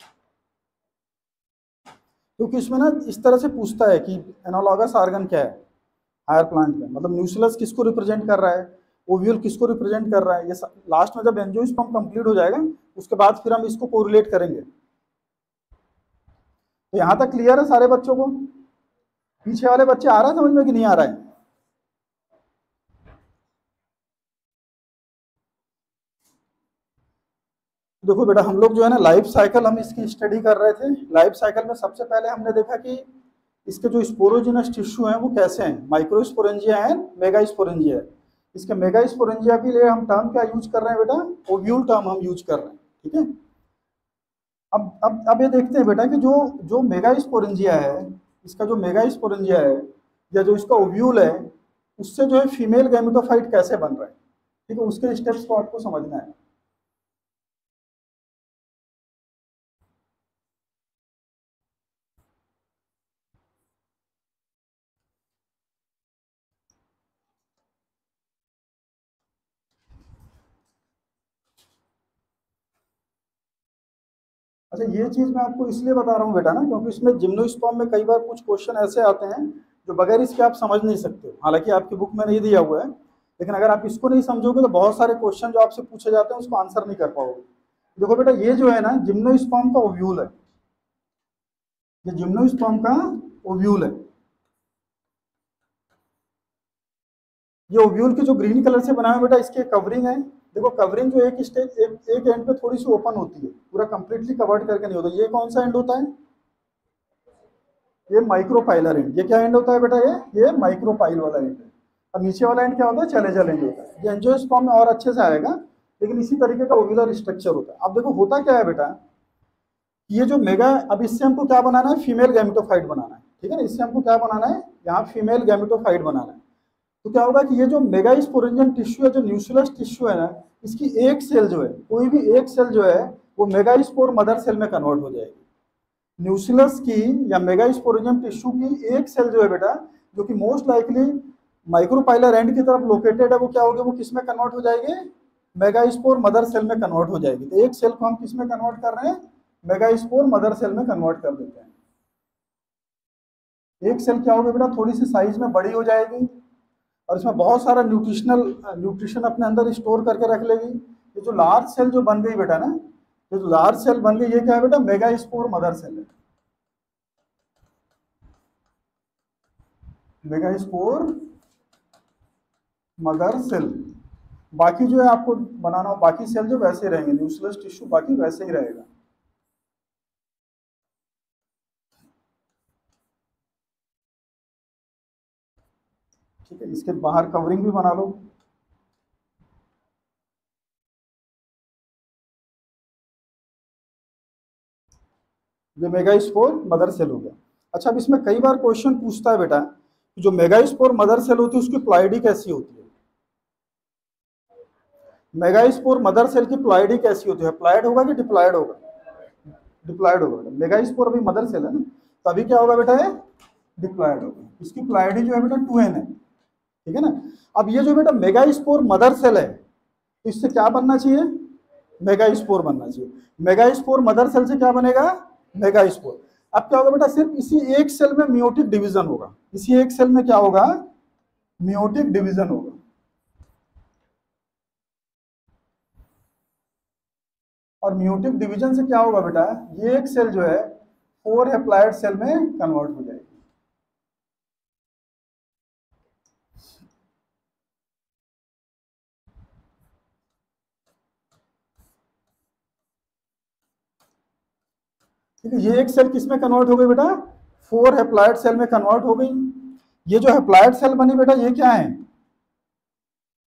क्योंकि इसमें ना इस तरह से पूछता है कि एनालॉगस ऑर्गन क्या है हायर प्लांट में, मतलब न्यूसिलस किसको रिप्रेजेंट कर रहा है, ओव्यूल किसको रिप्रेजेंट कर रहा है। ये लास्ट में जब एंजियोस्पर्म कंप्लीट हो जाएगा उसके बाद फिर हम इसको कोरिलेट करेंगे। तो यहां तक क्लियर है सारे बच्चों को? पीछे वाले बच्चे आ रहा है समझ में कि नहीं आ रहा है? देखो बेटा, हम लोग जो है ना लाइफ साइकिल हम इसकी स्टडी कर रहे थे। लाइफ साइकिल में सबसे पहले हमने देखा कि इसके जो स्पोरोजिनस टिश्यू हैं वो कैसे हैं, माइक्रोस्पोरेंजिया है, मेगास्पोरेंजिया है। इसके मेगास्पोरेंजिया के लिए हम टर्म क्या यूज कर रहे हैं बेटा? ओव्यूल टर्म हम यूज कर रहे हैं, ठीक है। अब ये देखते हैं बेटा कि जो जो मेगास्पोरेंजिया है, इसका जो मेगास्पोरेंजिया है या जो इसका ओव्यूल है, उससे जो है फीमेल गैमेटोफाइट कैसे बन रहा है, ठीक है। उसके स्टेप्स को आपको समझना है। अच्छा, ये चीज मैं आपको इसलिए बता रहा हूँ बेटा ना, क्योंकि इसमें जिम्नोस्पर्म में कई बार कुछ क्वेश्चन ऐसे आते हैं जो बगैर इसके आप समझ नहीं सकते हो। हालांकि आपकी बुक में नहीं दिया हुआ है, लेकिन अगर आप इसको नहीं समझोगे तो बहुत सारे क्वेश्चन जो आपसे पूछे जाते हैं उसको आंसर नहीं कर पाओगे। देखो बेटा, ये जो है ना जिम्नोस्पर्म का ओव्यूल है, ये जिम्नोस्पर्म का ओव्यूल है। ये ओव्यूल की जो ग्रीन कलर से बना है बेटा, इसकी कवरिंग है। देखो कवरिंग जो एक स्टेज एक एंड पे थोड़ी सी ओपन होती है, पूरा कंप्लीटली कवर्ड करके नहीं होता। ये कौन सा एंड होता है? ये माइक्रोपाइलर एंड। ये क्या एंड होता है बेटा? ये माइक्रोपाइल वाला एंड है। और नीचे वाला एंड क्या होता है? चलेजल एंड होता है। ये एंजियोस्पर्म में और अच्छे से आएगा, लेकिन इसी तरीके का ओव्यूलर स्ट्रक्चर होता है। अब देखो होता क्या है बेटा, ये जो मेगा, अब इससे हमको क्या बनाना है? फीमेल गैमेटोफाइट बनाना है, ठीक है ना। इससे हमको क्या बनाना है? यहाँ फीमेल गैमेटोफाइट बनाना है। तो क्या होगा कि ये जो मेगास्पोरेंजियम टिश्यू है, जो न्यूसिलस टिश्यू है ना, इसकी एक सेल जो है, कोई भी एक सेल जो है वो मेगास्पोर मदर सेल में कन्वर्ट हो जाएगी। न्यूसिलस की या मेगास्पोरेंजियम टिश्यू की एक सेल जो है बेटा, जो कि मोस्ट लाइकली माइक्रोपाइलर एंड की तरफ लोकेटेड है, वो क्या होगी? वो किस में कन्वर्ट हो जाएगी? मेगास्पोर मदर सेल में कन्वर्ट हो जाएगी। तो एक सेल को हम किस में कन्वर्ट कर रहे हैं? मेगास्पोर मदर सेल में कन्वर्ट कर देते हैं। एक सेल क्या होगी बेटा? थोड़ी सी साइज में बड़ी हो जाएगी और इसमें बहुत सारा न्यूट्रिशन अपने अंदर स्टोर करके रख लेगी। ये जो लार्ज सेल जो बन गई बेटा ना, ये जो लार्ज सेल बन गई, ये क्या है बेटा? मेगास्पोर मदर सेल है, मेगास्पोर मदर सेल। बाकी जो है आपको बनाना हो, बाकी सेल जो वैसे रहेंगे, न्यूक्लियस टिश्यू बाकी वैसे ही रहेगा। ठीक है, इसके बाहर कवरिंग भी बना लो। ये मेगास्पोर मदर सेल हो गया। अच्छा, अब इसमें कई बार क्वेश्चन पूछता है बेटा कि जो मेगास्पोर मदर सेल होती है उसकी प्लाइडी कैसी होती है? मेगास्पोर मदर सेल की प्लाइडी कैसी होती है? प्लाइड होगा कि डिप्लॉयड होगा? डिप्लॉयड होगा। मेगास्पोर अभी मदर सेल है ना, तो अभी क्या होगा बेटा? ये डिप्लॉयड होगा। इसकी प्लाइडी जो है बेटा 2n है, ठीक है ना। अब ये जो बेटा मेगास्पोर मदर सेल है, तो इससे क्या बनना चाहिए? मेगास्पोर बनना चाहिए। मेगास्पोर मदर सेल से क्या बनेगा? मेगास्पोर। अब क्या होगा बेटा? सिर्फ इसी एक सेल में मियोटिक डिवीजन होगा। इसी एक सेल में क्या होगा? मियोटिक डिवीजन होगा। और मियोटिक डिवीजन से क्या होगा बेटा? ये एक सेल जो है 4 हैप्लॉइड सेल में कन्वर्ट हो जाएगी। ठीक है, ये एक सेल किस में कन्वर्ट हो गई बेटा? 4 हैप्लॉइड सेल में कन्वर्ट हो गई। ये जो हैप्लॉइड सेल बनी बेटा, ये क्या है?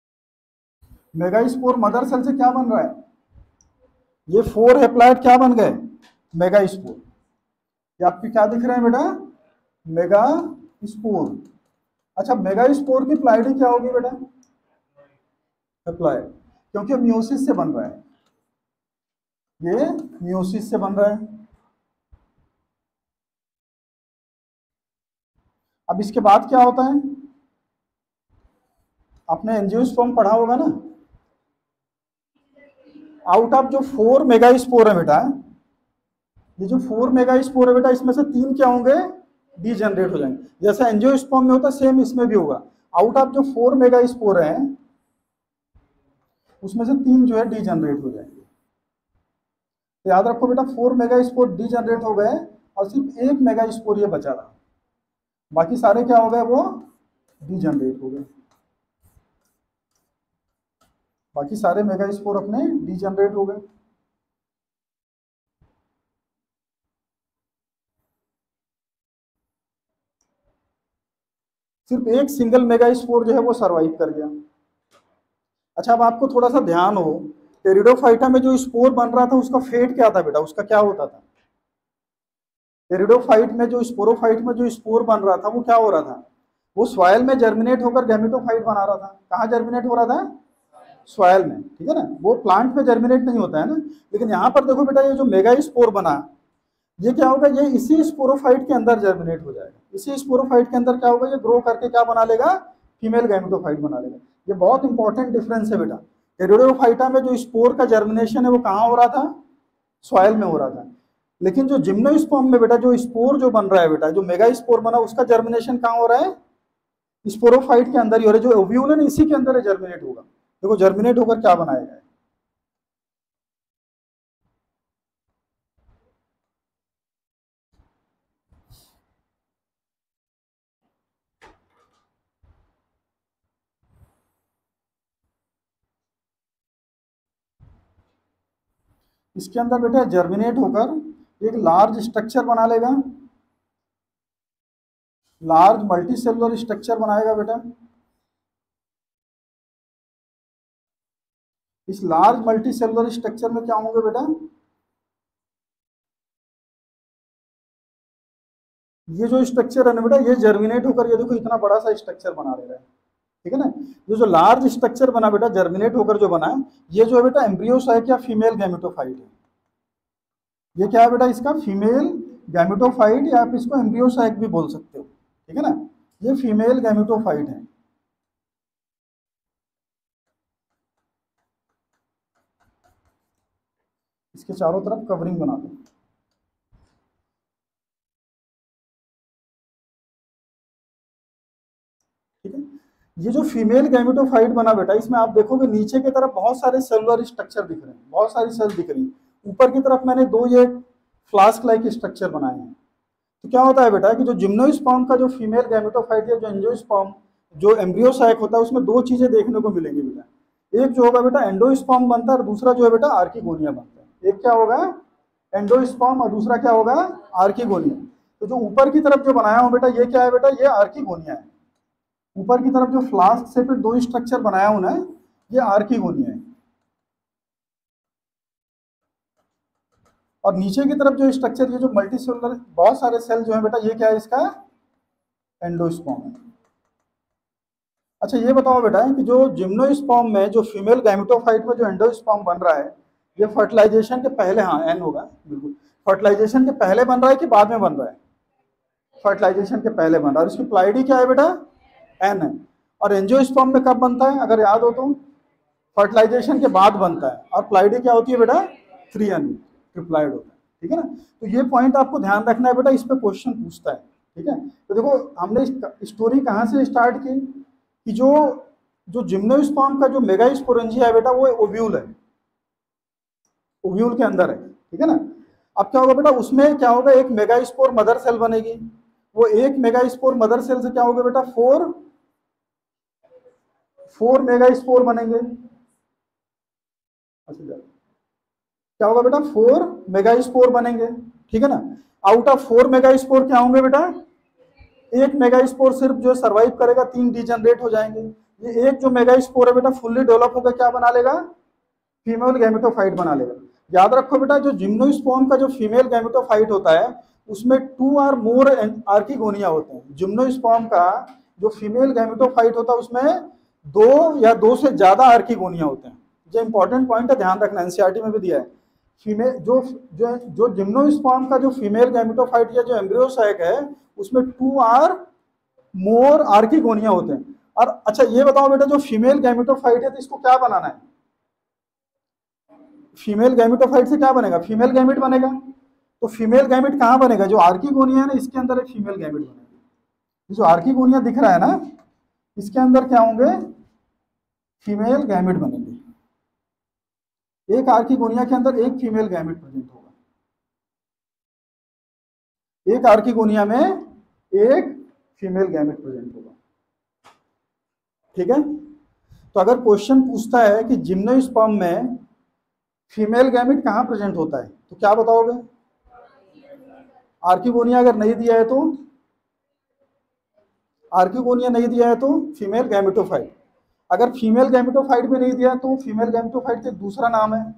मेगा स्पोर मदर सेल से क्या बन रहा है, ये 4 हैप्लॉइड क्या बन गए, मेगा स्पोर। ये आपके क्या दिख रहे हैं बेटा, मेगा स्पोर। अच्छा मेगा स्पोर की प्लाइडी क्या होगी बेटा, हैप्लॉइड, क्योंकि मियोसिस से बन रहा है, ये मियोसिस से बन रहा है। अब इसके बाद क्या होता है, आपने एंजियोस्पर्म पढ़ा होगा ना, आउट ऑफ जो 4 मेगा स्पोर है बेटा, ये जो 4 मेगा स्पोर है बेटा, इसमें से 3 क्या होंगे, डीजनरेट हो जाएंगे। जैसा एंजियोस्पर्म में होता है सेम इसमें भी होगा। आउट ऑफ जो 4 मेगा स्पोर है उसमें से 3 जो है डीजनरेट हो जाएंगे। तो याद रखो बेटा 4 मेगा स्पोर डीजनरेट हो गए और सिर्फ 1 मेगा स्पोर ये बचा रहा, बाकी सारे क्या हो गए, वो डीजनरेट हो गए। बाकी सारे मेगा स्पोर अपने डीजनरेट हो गए। सिर्फ एक सिंगल मेगा स्पोर जो है वो सरवाइव कर गया। अच्छा अब आपको थोड़ा सा ध्यान हो, टेरिडोफाइटा में जो स्पोर बन रहा था उसका फेट क्या था बेटा, उसका क्या होता था, टेरिडोफाइट में जो स्पोरोफाइट में जो स्पोर बन रहा था वो क्या हो रहा था, वो सॉइल में जर्मिनेट होकर गैमेटोफाइट बना रहा था। कहाँ जर्मिनेट हो रहा था, सॉइल में, ठीक है ना, वो प्लांट में जर्मिनेट नहीं होता है ना। लेकिन यहाँ पर देखो बेटा ये जो मेगा स्पोर बना, ये क्या होगा, ये इसी स्पोरोफाइट के अंदर जर्मिनेट हो जाएगा। इसी स्पोरोफाइट के अंदर क्या होगा, ये ग्रो करके क्या बना लेगा, फीमेल गैमेटोफाइट बना लेगा। ये बहुत इंपॉर्टेंट डिफरेंस है बेटा। टेरिडोफाइटा में जो स्पोर का जर्मिनेशन है वो कहाँ हो रहा था, सॉइल में हो रहा था। लेकिन जो जिम्नोस्पर्म में बेटा जो स्पोर जो बन रहा है बेटा, जो मेगा स्पोर बना उसका जर्मिनेशन कहाँ हो रहा है, स्पोरोफाइट के अंदर ही हो रहा है। जो ओव्यूल है ना इसी के अंदर जर्मिनेट होगा। देखो जर्मिनेट होकर क्या बनाएगा, इसके अंदर बेटा जर्मिनेट होकर एक लार्ज स्ट्रक्चर बना लेगा, लार्ज मल्टी सेलुलर स्ट्रक्चर बनाएगा बेटा। इस लार्ज मल्टी सेलुलर स्ट्रक्चर में क्या होंगे बेटा, ये जो स्ट्रक्चर है ना बेटा ये जर्मिनेट होकर ये देखो इतना बड़ा सा स्ट्रक्चर बना रहा है, ठीक है ना। ये जो लार्ज स्ट्रक्चर बना बेटा जर्मिनेट होकर जो बना है, ये जो है बेटा एम्ब्रियोसाइक या फीमेल गैमेटोफाइट है। ये क्या है बेटा, इसका फीमेल गैमेटोफाइट या आप इसको एम्ब्रियोसाइक भी बोल सकते हो, ठीक है ना। ये फीमेल गैमेटोफाइट है। इसके चारों तरफ कवरिंग बना दो, ठीक है। ये जो फीमेल गैमेटोफाइट बना बेटा, इसमें आप देखोगे नीचे की तरफ बहुत सारे सेलुलर स्ट्रक्चर दिख रहे हैं, बहुत सारी सेल दिख रही है। ऊपर की तरफ मैंने 2 ये फ्लास्क लाइक स्ट्रक्चर बनाए हैं। तो क्या होता है बेटा कि जो जिम्नोस्पर्म का जो फीमेल गैमेटोफाइट है, जो एंजियोस्पर्म जो एम्ब्रियोसाइक होता है, उसमें 2 चीजें देखने को मिलेंगी बेटा। एक जो होगा बेटा एंडोस्पर्म बनता है और दूसरा जो है बेटा आर्किगोनिया बनता है। एक क्या होगा एंडोस्पर्म और दूसरा क्या होगा आर्किगोनिया। तो जो ऊपर की तरफ जो बनाया हूं बेटा ये क्या है बेटा, ये आर्किगोनिया है। ऊपर की तरफ जो फ्लास्क से फिर 2 स्ट्रक्चर बनाया हूं ना, ये आर्किगोनिया है। और नीचे की तरफ जो स्ट्रक्चर ये जो मल्टी सेलुलर बहुत सारे सेल जो है बेटा, ये क्या है, इसका एंडोस्पर्म है। अच्छा ये बताओ बेटा कि जो जिम्नोस्पर्म में जो फीमेल गैमेटोफाइट में जो एंडोस्पर्म बन रहा है, ये फर्टिलाइजेशन के पहले, हाँ एन होगा बिल्कुल, फर्टिलाइजेशन के पहले बन रहा है कि बाद में बन रहा है, फर्टिलाइजेशन के पहले बन रहा है। और इसकी प्लाइडी क्या है बेटा, एन है। और एंजियोस्पर्म में कब बनता है अगर याद हो तो, फर्टिलाइजेशन के बाद बनता है। और प्लाइडी क्या होती है बेटा, 3n ट्रिप्लाइड होता है, ठीक है ना। तो ये पॉइंट आपको ध्यान रखना है बेटा, इस पे क्वेश्चन पूछता है, ठीक है। तो देखो हमने स्टोरी कहाँ से स्टार्ट की कि जो जो जिम्नोस्पर्म का जो मेगा स्पोरेंजिया है बेटा वो ओव्यूल है, ओव्यूल के अंदर है, ठीक है ना। अब क्या होगा बेटा, उसमें क्या होगा, एक मेगा स्पोर मदर सेल बनेगी। वो एक मेगा स्पोर मदर सेल से क्या होगा बेटा, 4 मेगा स्पोर बनेंगे। अच्छा क्या होगा बेटा, 4 मेगा स्पोर बनेंगे, ठीक है ना। आउट ऑफ 4 मेगा स्पोर क्या होंगे बेटा, एक मेगा स्पोर सिर्फ जो सर्वाइव करेगा, 3 डीजनरेट हो जाएंगे। ये एक जो मेगा स्पोर है बेटा फुल्ली डेवलप होकर क्या बना लेगा, फीमेल गैमेटोफाइट बना लेगा। याद रखो बेटा जो जिम्नोस्पर्म का जो फीमेल गैमेटोफाइट होता है उसमें 2 और मोर आर्किगोनिया होते हैं। जिम्नोस्पर्म का जो फीमेल गैमेटोफाइट होता है उसमें 2 या 2 से ज्यादा आर्किगोनिया होते हैं। जो इंपॉर्टेंट पॉइंट है, ध्यान रखना, एनसीईआरटी में भी दिया है। फीमेल जो जो जो जिम्नोस्पर्म का जो फीमेल गैमेटोफाइट या जो एम्ब्रियो सैक है उसमें 2 और मोर आर्किगोनिया होते हैं। और अच्छा ये बताओ बेटा जो फीमेल गैमेटोफाइट है तो इसको क्या बनाना है, फीमेल गैमेटोफाइट से क्या बनेगा, फीमेल गैमेट बनेगा। तो फीमेल गैमेट कहाँ बनेगा, जो आर्किगोनिया है ना इसके अंदर एक फीमेल गैमेट बनेगा। जो आर्किगोनिया दिख रहा है ना इसके अंदर क्या होंगे, फीमेल गैमेट बनेंगे। एक आर्किगोनिया के अंदर एक फीमेल गैमेट प्रेजेंट होगा, एक आर्किगोनिया में एक फीमेल गैमेट प्रेजेंट होगा। ठीक है, तो अगर क्वेश्चन पूछता है कि जिम्नोस्पर्म में फीमेल गैमेट कहाँ प्रेजेंट होता है तो क्या बताओगे, आर्किगोनिया अगर नहीं दिया है तो, आर्किगोनिया नहीं दिया है तो फीमेल गैमेटोफाइट। अगर फीमेल गैमेटोफाइट भी नहीं दिया तो फीमेल गैमेटोफाइट का दूसरा नाम है,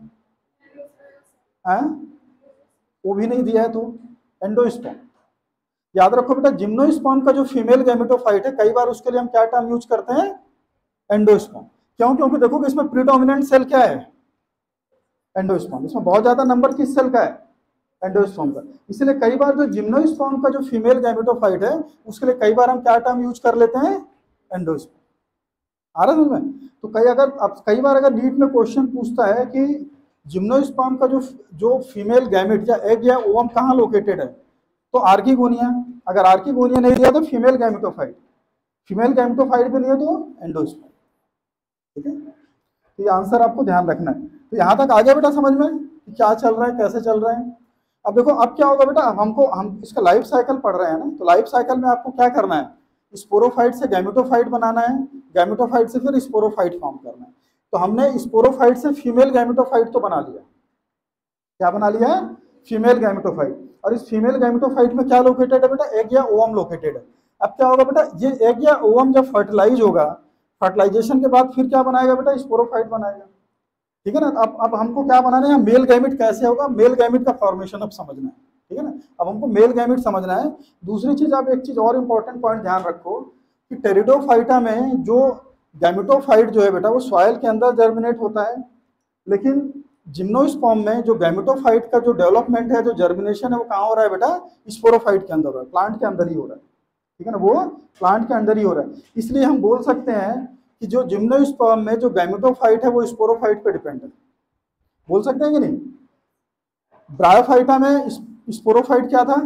वो भी नहीं दिया है तो एंडोस्पर्म। याद रखो बेटा जिम्नोस्पर्म का जो फीमेल गैमेटोफाइट है कई बार उसके लिए हम क्या टर्म यूज करते हैं, एंडोस्पर्म। क्यों, क्योंकि देखो कि इसमें प्रीडोमिनेंट सेल क्या है, एंडोस्पर्म। इसमें बहुत ज्यादा नंबर किस सेल का है, एंडोस्पर्म का। इसलिए कई बार जो जिम्नोस्पर्म का जो फीमेल गैमेटोफाइट है उसके लिए कई बार हम क्या टर्म यूज कर लेते हैं, एंडोस्पर्म। आ रहा है समझ में। तो कई बार अगर नीट में क्वेश्चन पूछता है कि जिम्नोस्पर्म का जो फीमेल गैमेट या एग या ओवम कहाँ लोकेटेड है तो आर्किगोनिया। अगर आर्किगोनिया नहीं दिया तो फीमेल गैमेटोफाइट, फीमेल गैमेटोफाइट भी नहीं है तो एंडोस्पर्म। ठीक है, तो ये आंसर आपको ध्यान रखना है। तो यहाँ तक आ गया बेटा समझ में कि क्या चल रहा है, कैसे चल रहा है। अब देखो अब क्या होगा बेटा, हम इसका लाइफ साइकिल पढ़ रहे हैं ना, तो लाइफ साइकिल में आपको क्या करना है, स्पोरोफाइट से गैमेटोफाइट बनाना है, गैमेटोफाइट से फिर स्पोरोफाइट फॉर्म करना है। तो हमने स्पोरोफाइट से फीमेल गैमेटोफाइट तो बना लिया, क्या बना लिया, फीमेल गैमेटोफाइट। और इस फीमेल गैमेटोफाइट में क्या लोकेटेड है बेटा, एग या ओवम लोकेटेड है। अब क्या होगा बेटा, ये एग या ओवम जब फर्टिलाइज होगा, फर्टिलाइजेशन के बाद फिर क्या बनाएगा बेटा, स्पोरोफाइट बनाएगा। ठीक है ना। अब हमको क्या बनाना है, मेल गैमेट कैसे होगा, मेल गैमेट का फॉर्मेशन अब समझना है। ठीक है ना, अब हमको मेल गैमेट समझना है। दूसरी चीज, आप एक चीज और इंपॉर्टेंट पॉइंट ध्यान रखो कि टेरिडोफाइटा में जो गैमेटोफाइट जो है बेटा वो सॉइल के अंदर जर्मिनेट होता है, लेकिन जिम्नोस्पर्म में जो गैमेटोफाइट का जो डेवलपमेंट है, जो जर्मिनेशन है, वो कहाँ हो रहा है बेटा, स्पोरोफाइट के अंदर हो रहा है, प्लांट के अंदर ही हो रहा है। ठीक है ना, वो प्लांट के अंदर ही हो रहा है। इसलिए हम बोल सकते हैं कि जो जिम्नोस्पर्म में जो गैमेटोफाइट है वो स्पोरोफाइट पे डिपेंड है, बोल सकते हैं कि नहीं। ब्रायोफाइटा में स्पोरोफाइट क्या था,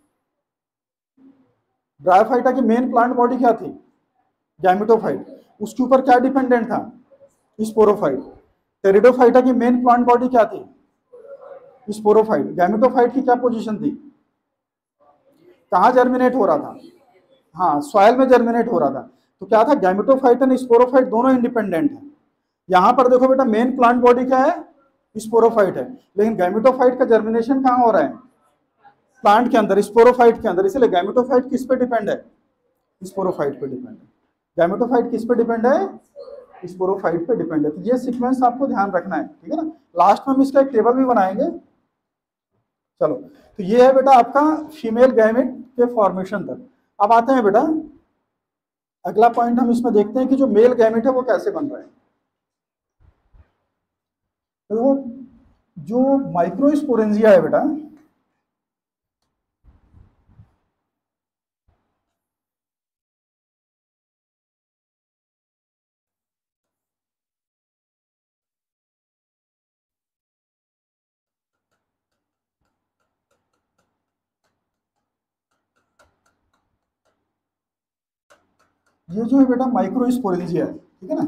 ब्रायोफाइटा की मेन प्लांट बॉडी क्या थी, गैमेटोफाइट। उसके ऊपर क्या डिपेंडेंट था, स्पोरोफाइट। टेरिडोफाइटा की मेन प्लांट बॉडी क्या थी, स्पोरोफाइट। गैमेटोफाइट की क्या पोजीशन थी, कहाँ जर्मिनेट हो रहा था, हाँ सॉइल में जर्मिनेट हो रहा था। तो क्या था, गैमेटोफाइट एंड स्पोरोफाइट दोनों इंडिपेंडेंट है। यहाँ पर देखो बेटा मेन प्लांट बॉडी क्या है, स्पोरोफाइट है, लेकिन गैमेटोफाइट का जर्मिनेशन कहाँ हो रहा है, प्लांट के अंदर, स्पोरोफाइट के अंदर। इसलिए गैमेटोफाइट किस पे डिपेंड है, स्पोरोफाइट पे डिपेंड है। गैमेटोफाइट किस पे डिपेंड है, स्पोरोफाइट पे डिपेंड है। तो ये सीक्वेंस आपको ध्यान रखना है। ठीक है ना, लास्ट में हम इसका एक टेबल भी बनाएंगे। चलो, तो ये है बेटा आपका फीमेल गैमेट के फॉर्मेशन तक। अब आते हैं बेटा अगला पॉइंट, हम इसमें देखते हैं कि जो मेल गैमेट है वो कैसे बन रहा है। तो जो माइक्रोस्पोरेंजिया है बेटा, ये जो है बेटा माइक्रोस्पोरेंजिया है। ठीक है ना,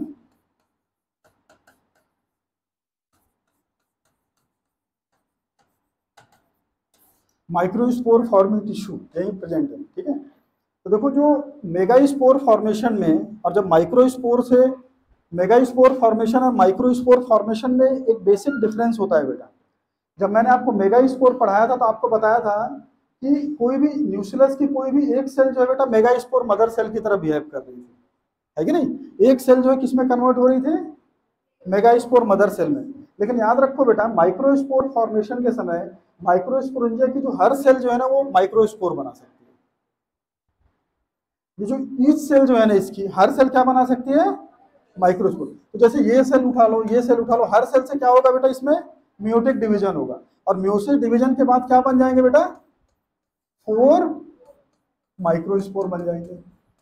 माइक्रोस्पोर फॉर्मिंग टिश्यू यही प्रेजेंट है। ठीक है, तो देखो जो मेगास्पोर फॉर्मेशन में और जब माइक्रोस्पोर से मेगास्पोर फॉर्मेशन और माइक्रोस्पोर फॉर्मेशन में एक बेसिक डिफरेंस होता है बेटा। जब मैंने आपको मेगास्पोर पढ़ाया था तो आपको बताया था कि कोई भी न्यूक्लियस की कोई भी एक सेल जो है बेटा मेगास्पोर मदर सेल की तरह बिहेव कर रही थी। है कि नहीं। एक सेल जो है किस में कन्वर्ट हो रही थी, मेगास्पोर मदर सेल में। लेकिन याद रखो बेटा, माइक्रोस्पोर फॉर्मेशन के समय माइक्रोस्पोरेंजिया की जो हर सेल जो है ना वो माइक्रोस्पोर बना सकती है। ये जो ईच सेल जो है ना इसकी हर सेल क्या बना सकती है, माइक्रोस्पोर। तो जैसे ये सेल उठा लो, ये सेल उठा लो, हर सेल से क्या होगा बेटा, इसमें म्यूटिक डिवीजन होगा, और म्यूसिक डिवीजन के बाद क्या बन जाएंगे बेटा, 4 माइक्रोस्पोर बन जाएंगे।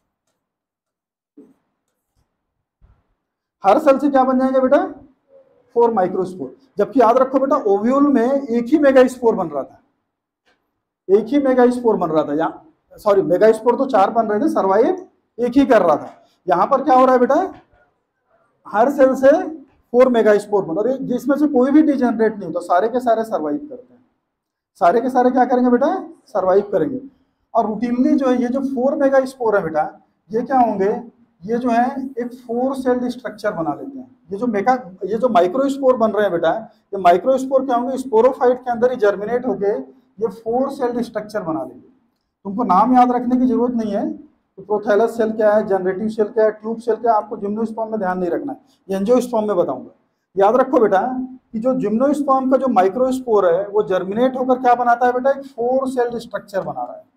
हर सेल से क्या बन जाएंगे बेटा, 4 माइक्रोस्पोर। जबकि याद रखो बेटा, ओव्यूल में एक ही मेगास्पोर बन रहा था, एक ही मेगास्पोर बन रहा था। यहाँ सॉरी, मेगास्पोर तो 4 बन रहे थे, सर्वाइव एक ही कर रहा था। यहाँ पर क्या हो रहा है बेटा, हर सेल से 4 मेगास्पोर बन रहे हैं, जिसमें से कोई भी डिजेनरेट नहीं होता, सारे के सारे सर्वाइव करते हैं। सारे के सारे क्या करेंगे बेटा, सर्वाइव करेंगे। और रूटीनली जो है ये जो 4 मेगास्पोर है बेटा, ये क्या होंगे, ये जो है एक 4 सेल्ड स्ट्रक्चर बना लेते हैं। ये जो माइक्रोस्पोर बन रहे हैं बेटा, ये माइक्रोस्पोर क्या होंगे, स्पोरोफाइट के अंदर ही जर्मिनेट होके ये 4 सेल्ड स्ट्रक्चर बना लेंगे। तुमको नाम याद रखने की जरूरत नहीं है, तो प्रोथैलस सेल क्या है, जनरेटिव सेल क्या है, ट्यूब सेल क्या है, आपको जिम्नोस्पर्म में ध्यान नहीं रखना है, ये एंजियोस्पर्म में बताऊंगा। याद रखो बेटा कि जो जिम्नोस्पर्म का जो माइक्रोस्पोर है वो जर्मिनेट होकर क्या बनाता है बेटा, एक 4 सेल्ड स्ट्रक्चर बना रहा है।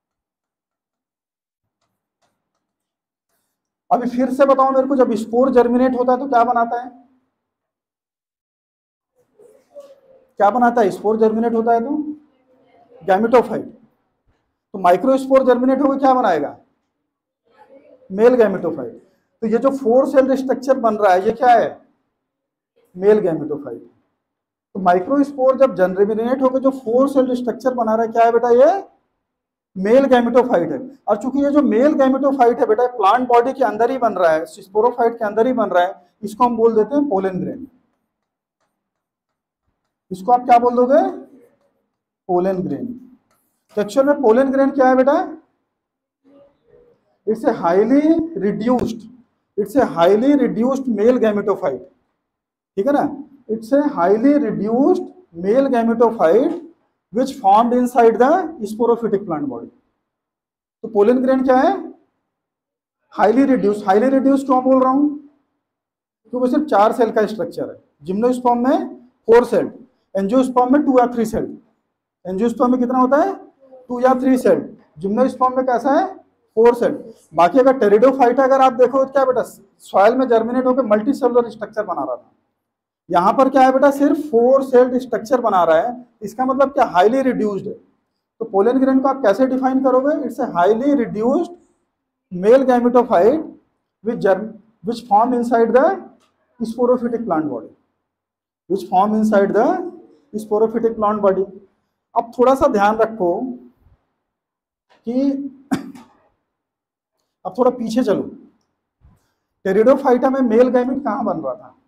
अभी फिर से बताओ मेरे को, जब स्पोर जर्मिनेट होता है तो क्या बनाता है, क्या बनाता है, स्पोर जर्मिनेट होता है तो गैमेटोफाइट। तो माइक्रोस्पोर जर्मिनेट होकर क्या बनाएगा, मेल गैमेटोफाइट। तो ये जो 4 सेल स्ट्रक्चर बन रहा है ये क्या है, मेल गैमेटोफाइट। तो माइक्रोस्पोर जब जर्मिनेट होकर जो 4 सेल स्ट्रक्चर बना रहा है क्या है बेटा, ये मेल गैमेटोफाइट है। और चूंकि ये जो मेल गैमेटोफाइट है बेटा प्लांट बॉडी के अंदर ही बन रहा है, स्पोरोफाइट के अंदर ही बन रहा है, इसको हम बोल देते हैं पोलन ग्रेन। इसको आप क्या बोल दोगे, पोलन ग्रेन। तो एक्चुअल में पोलन ग्रेन क्या है बेटा, it's a highly reduced mail gametophyte, ठीक है ना। इट्स a highly reduced male gametophyte which formed inside the sporophytic plant body। तो पोलन ग्रेन क्या है, हाईली रिड्यूस क्यों बोल रहा हूं, क्योंकि सिर्फ 4 सेल का स्ट्रक्चर है। जिम्नोस्पर्म में 4 सेल, एंजियोस्पर्म में 2 या 3 सेल। एंजियोस्पर्म में कितना होता है, 2 या 3 सेल। जिम्नोस्पर्म में कैसा है, 4 सेल। बाकी अगर टेरिडोफाइटा अगर आप देखो तो क्या बेटा, सॉइल में जर्मिनेट होकर मल्टी सेलुलर स्ट्रक्चर बना रहा था। यहाँ पर क्या है बेटा, सिर्फ 4 सेल्ड स्ट्रक्चर बना रहा है, इसका मतलब क्या, हाईली रिड्यूस्ड है। तो पोलन ग्रेन को आप कैसे डिफाइन करोगे, it's a highly reduced male gametophyte which form inside the sporophytic plant body। अब थोड़ा सा ध्यान रखो कि अब थोड़ा पीछे चलो, टेरिडोफाइटा में मेल गैमेट कहां बन रहा था,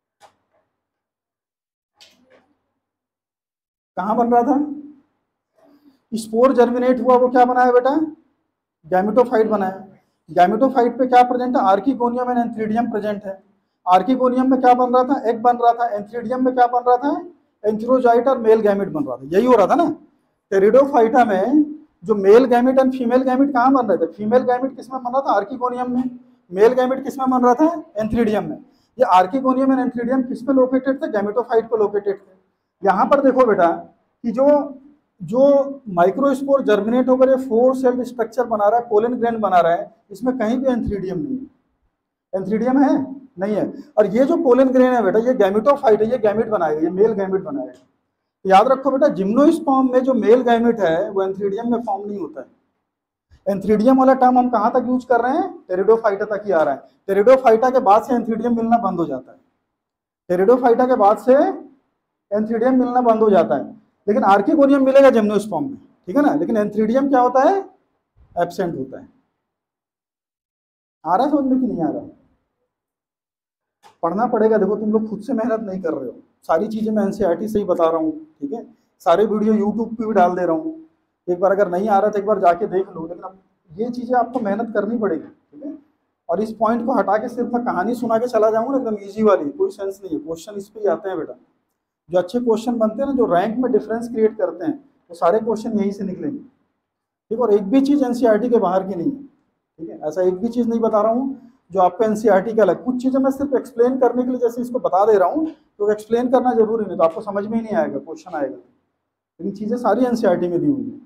कहां बन रहा था, स्पोर जर्मिनेट हुआ वो क्या बनाया बेटा, गैमेटोफाइट बनाया। गैमेटोफाइट पे क्या प्रेजेंट है, आर्किगोनियम एंड एंथ्रीडियम प्रेजेंट है। आर्किगोनियम में क्या बन रहा था, एग बन रहा था। एंथ्रीडियम में क्या बन रहा था, एंथ्रोजाइट और मेल गैमेट बन रहा था, यही हो रहा था ना। टेरिडोफाइटा में जो male gamete and female gamete कहाँ बन रहे थे, फीमेल गैमेट किस में बन रहा था, आर्किगोनियम में। मेल गैमेट किस में बन रहा था, एंथ्रीडियम में। ये आर्किगोनियम एंड एंथ्रीडियम किस पे लोकेटेड थे, गैमेटोफाइट पे लोकेटेड थे। यहाँ पर देखो बेटा कि जो माइक्रोस्पोर जर्मिनेट होकर ये 4 सेल्ड स्ट्रक्चर बना रहा है, पोलन ग्रेन बना रहा है, इसमें कहीं भी एंथ्रीडियम नहीं है। एंथ्रीडियम है नहीं है। और ये जो पोलन ग्रेन है बेटा, ये गैमेटोफाइट है, ये गैमेट बनाएगा, ये मेल गैमेट बनाएगा। तो याद रखो बेटा, जिम्नोस्पर्म में जो मेल गैमेट है वो एंथ्रीडियम में फॉर्म नहीं होता है। एंथ्रीडियम वाला टर्म हम कहाँ तक यूज कर रहे हैं, टेरिडोफाइटा तक ही आ रहा है। टेरिडोफाइटा के बाद से एंथ्रीडियम मिलना बंद हो जाता है। टेरिडोफाइटा के बाद से एंथ्रीडियम मिलना बंद हो जाता है, लेकिन आर्किगोनियम मिलेगा जिम्नोस्पर्म में, ठीक है ना। लेकिन एंथ्रीडियम क्या होता है, एब्सेंट होता है। आ रहा है समझ में कि नहीं आ रहा, पढ़ना पड़ेगा। देखो तुम लोग खुद से मेहनत नहीं कर रहे हो, सारी चीजें मैं एनसीईआरटी से ही बता रहा हूँ, ठीक है। सारे वीडियो यूट्यूब पे भी डाल दे रहा हूँ, एक बार अगर नहीं आ रहा तो एक बार जाके देख लो। लेकिन अब ये चीजें आपको मेहनत करनी पड़ेगी, ठीक है। और इस पॉइंट को हटा के सिर्फ मैं कहानी सुना के चला जाऊंगा ना, एकदम ईजी वाली, कोई सेंस नहीं है। क्वेश्चन इस पे ही आते हैं बेटा, जो अच्छे क्वेश्चन बनते हैं ना, जो रैंक में डिफरेंस क्रिएट करते हैं, वो सारे क्वेश्चन यहीं से निकलेंगे, ठीक है। और एक भी चीज़ एनसीईआरटी के बाहर की नहीं है, ठीक है। ऐसा एक भी चीज़ नहीं बता रहा हूँ जो आपका एनसीईआरटी का अलग। कुछ चीज़ें मैं सिर्फ एक्सप्लेन करने के लिए जैसे इसको बता दे रहा हूँ, तो एक्सप्लेन करना जरूरी नहीं, तो आपको समझ में ही नहीं आएगा, क्वेश्चन आएगा, लेकिन चीज़ें सारी एनसीईआरटी में दी हुई हैं।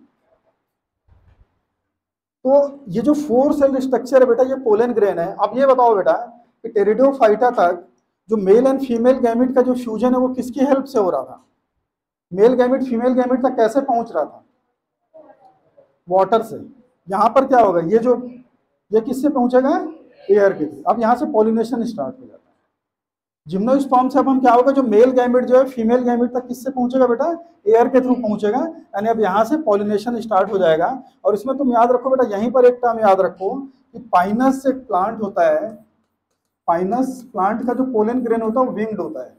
तो ये जो 4 सेल स्ट्रक्चर है बेटा, ये पोलन ग्रेन है। अब ये बताओ बेटा कि टेरिडोफाइटा तक जो मेल एंड फीमेल गैमिट का जो फ्यूजन है वो किसकी हेल्प से हो रहा था? मेल गैमिट फीमेल गैमिट तक कैसे पहुंच रहा था? वाटर से। यहाँ पर क्या होगा, ये किससे पहुंचेगा? एयर के थ्रू। अब यहाँ से पॉलिनेशन स्टार्ट हो जाता है। जिम्नोस्पर्म से अब हम क्या होगा, जो मेल गैमिट जो है फीमेल गैमिट तक किससे पहुंचेगा बेटा? एयर के थ्रू पहुंचेगा। यानी अब यहाँ से पॉलिनेशन स्टार्ट हो जाएगा। और इसमें तुम याद रखो बेटा, यहीं पर एक टर्म याद रखो कि पाइनस एक प्लांट होता है, पाइनस प्लांट का जो पोलन ग्रेन होता है वो विंग्ड होता है।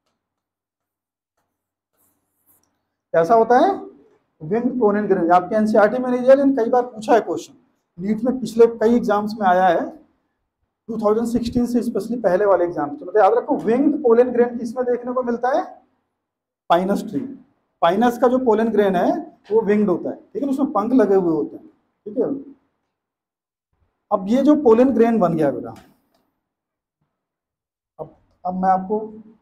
कैसा होता है? Winged pollen grain. आपके एनसीईआरटी में नहीं दिया, लेकिन कई बार पूछा है क्वेश्चन, नीट में पिछले कई एग्जाम्स में आया है, 2016 से स्पेशली पहले वाले एग्जाम। तो याद रखो, विंग्ड पोलन ग्रेन किसमें देखने को मिलता है? Pinus tree. पाइनस का जो पोलन ग्रेन है वो विंग्ड होता है, ठीक है, उसमें पंख लगे हुए होते हैं, ठीक है। अब ये जो पोलन ग्रेन बन गया बेटा, अब मैं आपको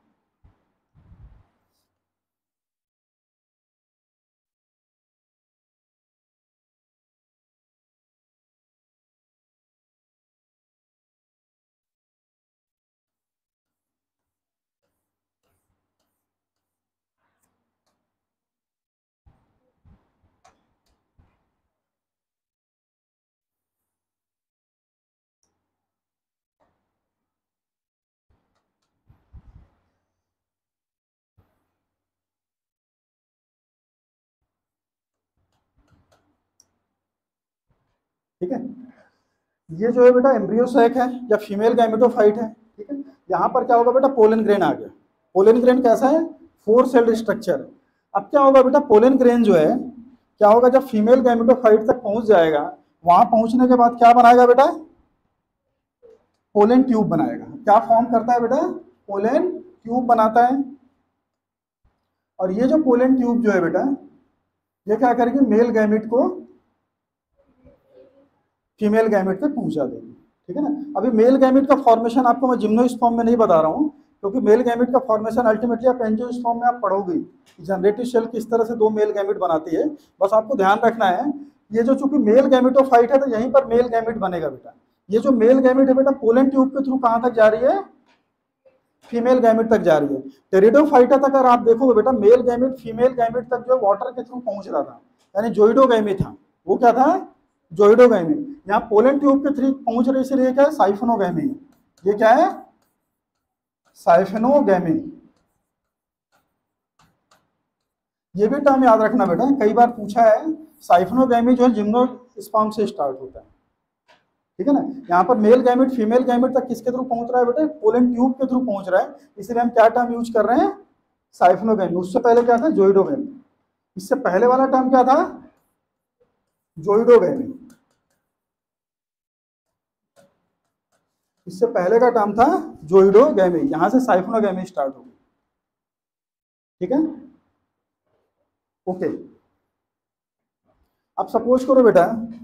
ठीक है, ये जो है बेटा एम्ब्रियो सैक है या फीमेल गैमेटोफाइट है, ठीक है। यहाँ पर क्या होगा बेटा? पोलन ग्रेन आ गया। पोलन ग्रेन कैसा है? 4 सेल्ड स्ट्रक्चर। अब क्या होगा बेटा, पोलन ग्रेन जो है क्या होगा, जब फीमेल गैमेटोफाइट तक पहुंच जाएगा, वहां पहुंचने के बाद क्या बनाएगा बेटा? पोलन ट्यूब बनाएगा। क्या फॉर्म करता है बेटा? पोलन ट्यूब बनाता है। और ये जो पोलन ट्यूब जो है बेटा, ये क्या करेगी? मेल गैमेट को फीमेल गैमेट तक पहुंचा देगी, ठीक है ना। अभी मेल गैमेट का फॉर्मेशन आपको मैं जिम्नोस्पर्म में नहीं बता रहा हूँ, क्योंकि मेल गैमेट का फॉर्मेशन अल्टीमेटली आप एंजियोस्पर्म में आप पढ़ोगे, जनरेटिव सेल किस तरह से 2 मेल गैमेट बनाती है। बस आपको ध्यान रखना है, ये जो चूंकि मेल गैमेटोफाइट है तो यहीं पर मेल गैमेट बनेगा बेटा। ये जो मेल गैमेट है बेटा, पोलन ट्यूब के थ्रू कहाँ तक जा रही है? फीमेल गैमेट तक जा रही है। टेरिडोफाइटा तक अगर आप देखोगे बेटा, मेल गैमेट फीमेल गैमेट तक जो वाटर के थ्रू पहुंच रहा था, यानी जोइडोगैमी था। वो क्या था? जोइडोगैमी। यहाँ पोलन ट्यूब के थ्रू पहुंच रही, इसलिए क्या है? साइफोनोगैमी। ये क्या है? साइफोनोगैमी। ये भी टर्म याद रखना बेटा, कई बार पूछा है। साइफोनोगैमी जो है जिम्नोस्पर्म से स्टार्ट होता है, ठीक है ना। यहाँ पर मेल गैमेट फीमेल गैमेट तक किसके थ्रू पहुंच रहा है बेटा? पोलन ट्यूब के थ्रू पहुंच रहा है, इसलिए हम क्या टर्म यूज कर रहे हैं? साइफोनोगैमी। उससे पहले क्या था? जोइडोगैमी। इससे पहले वाला टर्म क्या था? जोइडोगैमी। इससे पहले का टर्म था जोइडोगैमी। यहां से साइफोनोगैमी स्टार्ट होगी, ठीक है, ओके। अब सपोज करो बेटा,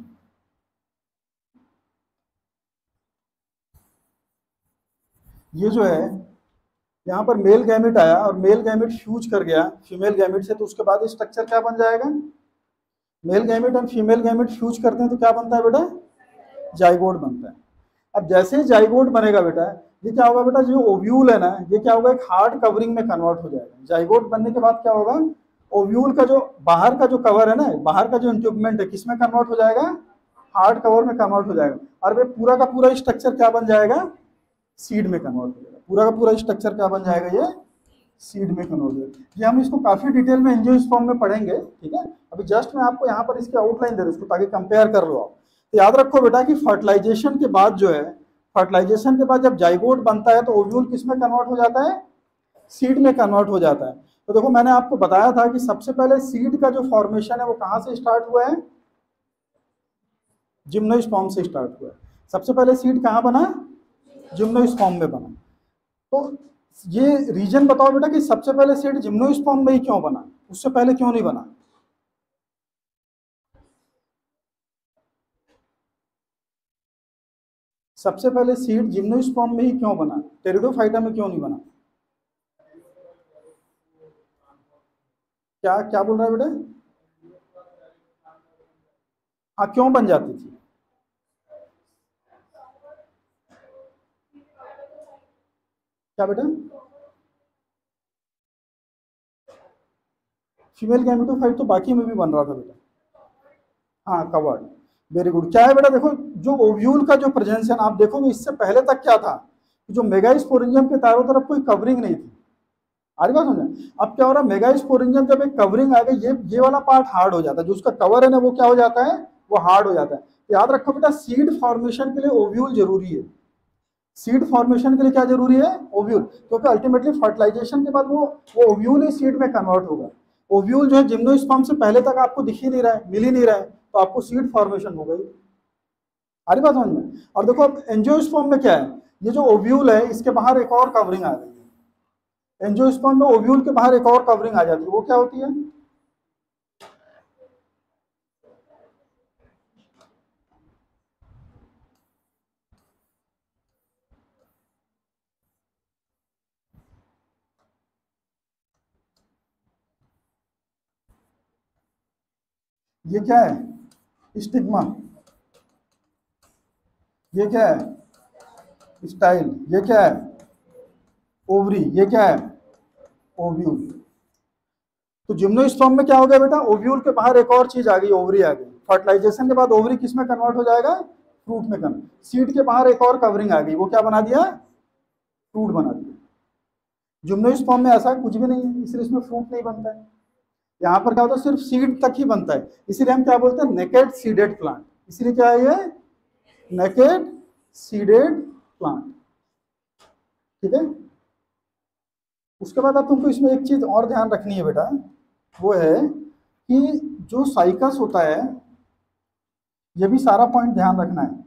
ये जो है यहाँ पर मेल गैमेट आया और मेल गैमेट फ्यूज कर गया फीमेल गैमेट से, तो उसके बाद स्ट्रक्चर क्या बन जाएगा? मेल गैमेट और फीमेल गैमेट फ्यूज करते हैं तो क्या बनता है बेटा? जाइगोट बनता है। अब जैसे ही जाइगोट बनेगा बेटा, ये क्या होगा बेटा? जो ओव्यूल है ना, ये क्या होगा? एक हार्ड कवरिंग में कन्वर्ट हो जाएगा। जाइगोट बनने के बाद क्या होगा? ओव्यूल का जो बाहर का जो कवर है ना, बाहर का जो इंट्यूबमेंट है, किसमें कन्वर्ट हो जाएगा? हार्ड कवर में कन्वर्ट हो जाएगा। और वे पूरा का पूरा स्ट्रक्चर क्या बन जाएगा? सीड में कन्वर्ट हो जाएगा। पूरा का पूरा स्ट्रक्चर क्या बन जाएगा? ये सीड में कन्वर्ट हो जाएगा। ये हम इसको काफी डिटेल में एंजियोस्पर्म में पढ़ेंगे, ठीक है। अभी जस्ट मैं आपको यहाँ पर इसकी आउटलाइन दे रहा हूँ इसको, ताकि कंपेयर कर लो आप। तो याद रखो बेटा कि फर्टिलाइजेशन के बाद जो है, फर्टिलाइजेशन के बाद जब जाइगोट बनता है तो ओव्यूल किस में कन्वर्ट हो जाता है? सीड में कन्वर्ट हो जाता है। तो देखो, मैंने आपको बताया था कि सबसे पहले सीड का जो फॉर्मेशन है वो कहाँ से स्टार्ट हुआ है? जिम्नोस्पर्म से स्टार्ट हुआ है। सबसे पहले सीड कहाँ बना? जिम्नोस्पर्म में बना। तो ये रीजन बताओ बेटा कि सबसे पहले सीड जिम्नोस्पर्म में ही क्यों बना, उससे पहले क्यों नहीं बना? सबसे पहले सीड जिम्नोस्पर्म में ही क्यों बना, टेरिडोफाइटा में क्यों नहीं बना? क्या क्या बोल रहा है बेटा? हाँ, क्यों बन जाती थी? क्या बेटा? फीमेल गैमेटोफाइट तो बाकी में भी बन रहा था बेटा। हाँ, कवर्ड। Very good. क्या है बेटा, देखो जो ओव्यूल का जो प्रेजेंस है ना, आप देखोगे इससे पहले तक क्या था, जो मेगास्पोरेंजियम के चारों तरफ कोई कवरिंग नहीं थी। आ रही बात समझे? अब क्या हो रहा है, मेगास्पोरेंजियम जब एक कवरिंग आ गई, ये वाला पार्ट हार्ड हो जाता है, जो उसका कवर है ना वो क्या हो जाता है, वो हार्ड हो जाता है। याद रखो बेटा, सीड फॉर्मेशन के लिए ओव्यूल जरूरी है। सीड फॉर्मेशन के लिए क्या जरूरी है? ओव्यूल, क्योंकि अल्टीमेटली फर्टिलाइजेशन के बाद वो ओव्यूल ही सीड में कन्वर्ट होगा। ओव्यूल जो है जिम्नोस्पर्म से पहले तक आपको दिख ही नहीं रहा है, मिल ही नहीं रहा है, तो आपको सीड फॉर्मेशन हो गई। आ रही बात समझ में? और देखो अब एंजियोस्पर्म में क्या है, ये जो ओव्यूल है इसके बाहर एक और कवरिंग आ गई है। एंजियोस्पर्म में ओव्यूल के बाहर एक और कवरिंग आ जाती है, वो क्या होती है? ये क्या है? स्टिग्मा। ये क्या है? स्टाइल। ये क्या है? ओवरी। ये क्या है? ओव्यूल। तो जिम्नोस्पर्म में क्या हो गया बेटा, ओव्यूल के बाहर एक और चीज आ गई, ओवरी आ गई। फर्टिलाइजेशन के बाद ओवरी किस में कन्वर्ट हो जाएगा? फ्रूट में कन्वर्ट। सीड के बाहर एक और कवरिंग आ गई, वो क्या बना दिया? फ्रूट बना दिया। जिम्नोस्पर्म में ऐसा कुछ भी नहीं है, इसलिए इसमें फ्रूट नहीं बनता है। यहाँ पर क्या होता है, सिर्फ सीड तक ही बनता है, इसीलिए हम क्या बोलते हैं, नेकेड सीडेड प्लांट। इसीलिए क्या है ये? Naked seeded plant. ठीक है। उसके बाद अब तुमको इसमें एक चीज और ध्यान रखनी है बेटा, वो है कि जो साइकस होता है, ये भी सारा पॉइंट ध्यान रखना है।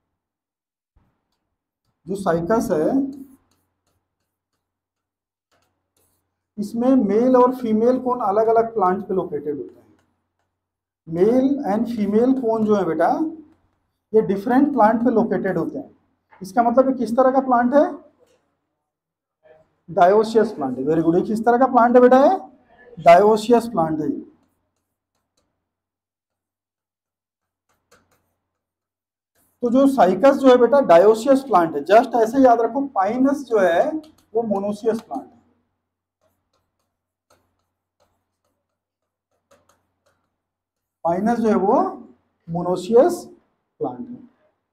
जो साइकस है इसमें मेल और फीमेल कोन अलग अलग प्लांट पे लोकेटेड होते हैं। मेल एंड फीमेल कोन जो है बेटा, ये डिफरेंट प्लांट पे लोकेटेड होते हैं। इसका मतलब ये किस तरह का प्लांट है? डायोसियस प्लांट है। Very good. किस तरह का प्लांट है बेटा? है डायोसियस प्लांट है। तो जो साइकस जो है बेटा डायोसियस प्लांट है। जस्ट ऐसे याद रखो, पाइनस जो है वो मोनोसियस प्लांट है। पाइनस जो है वो मोनोसियस प्लांट है।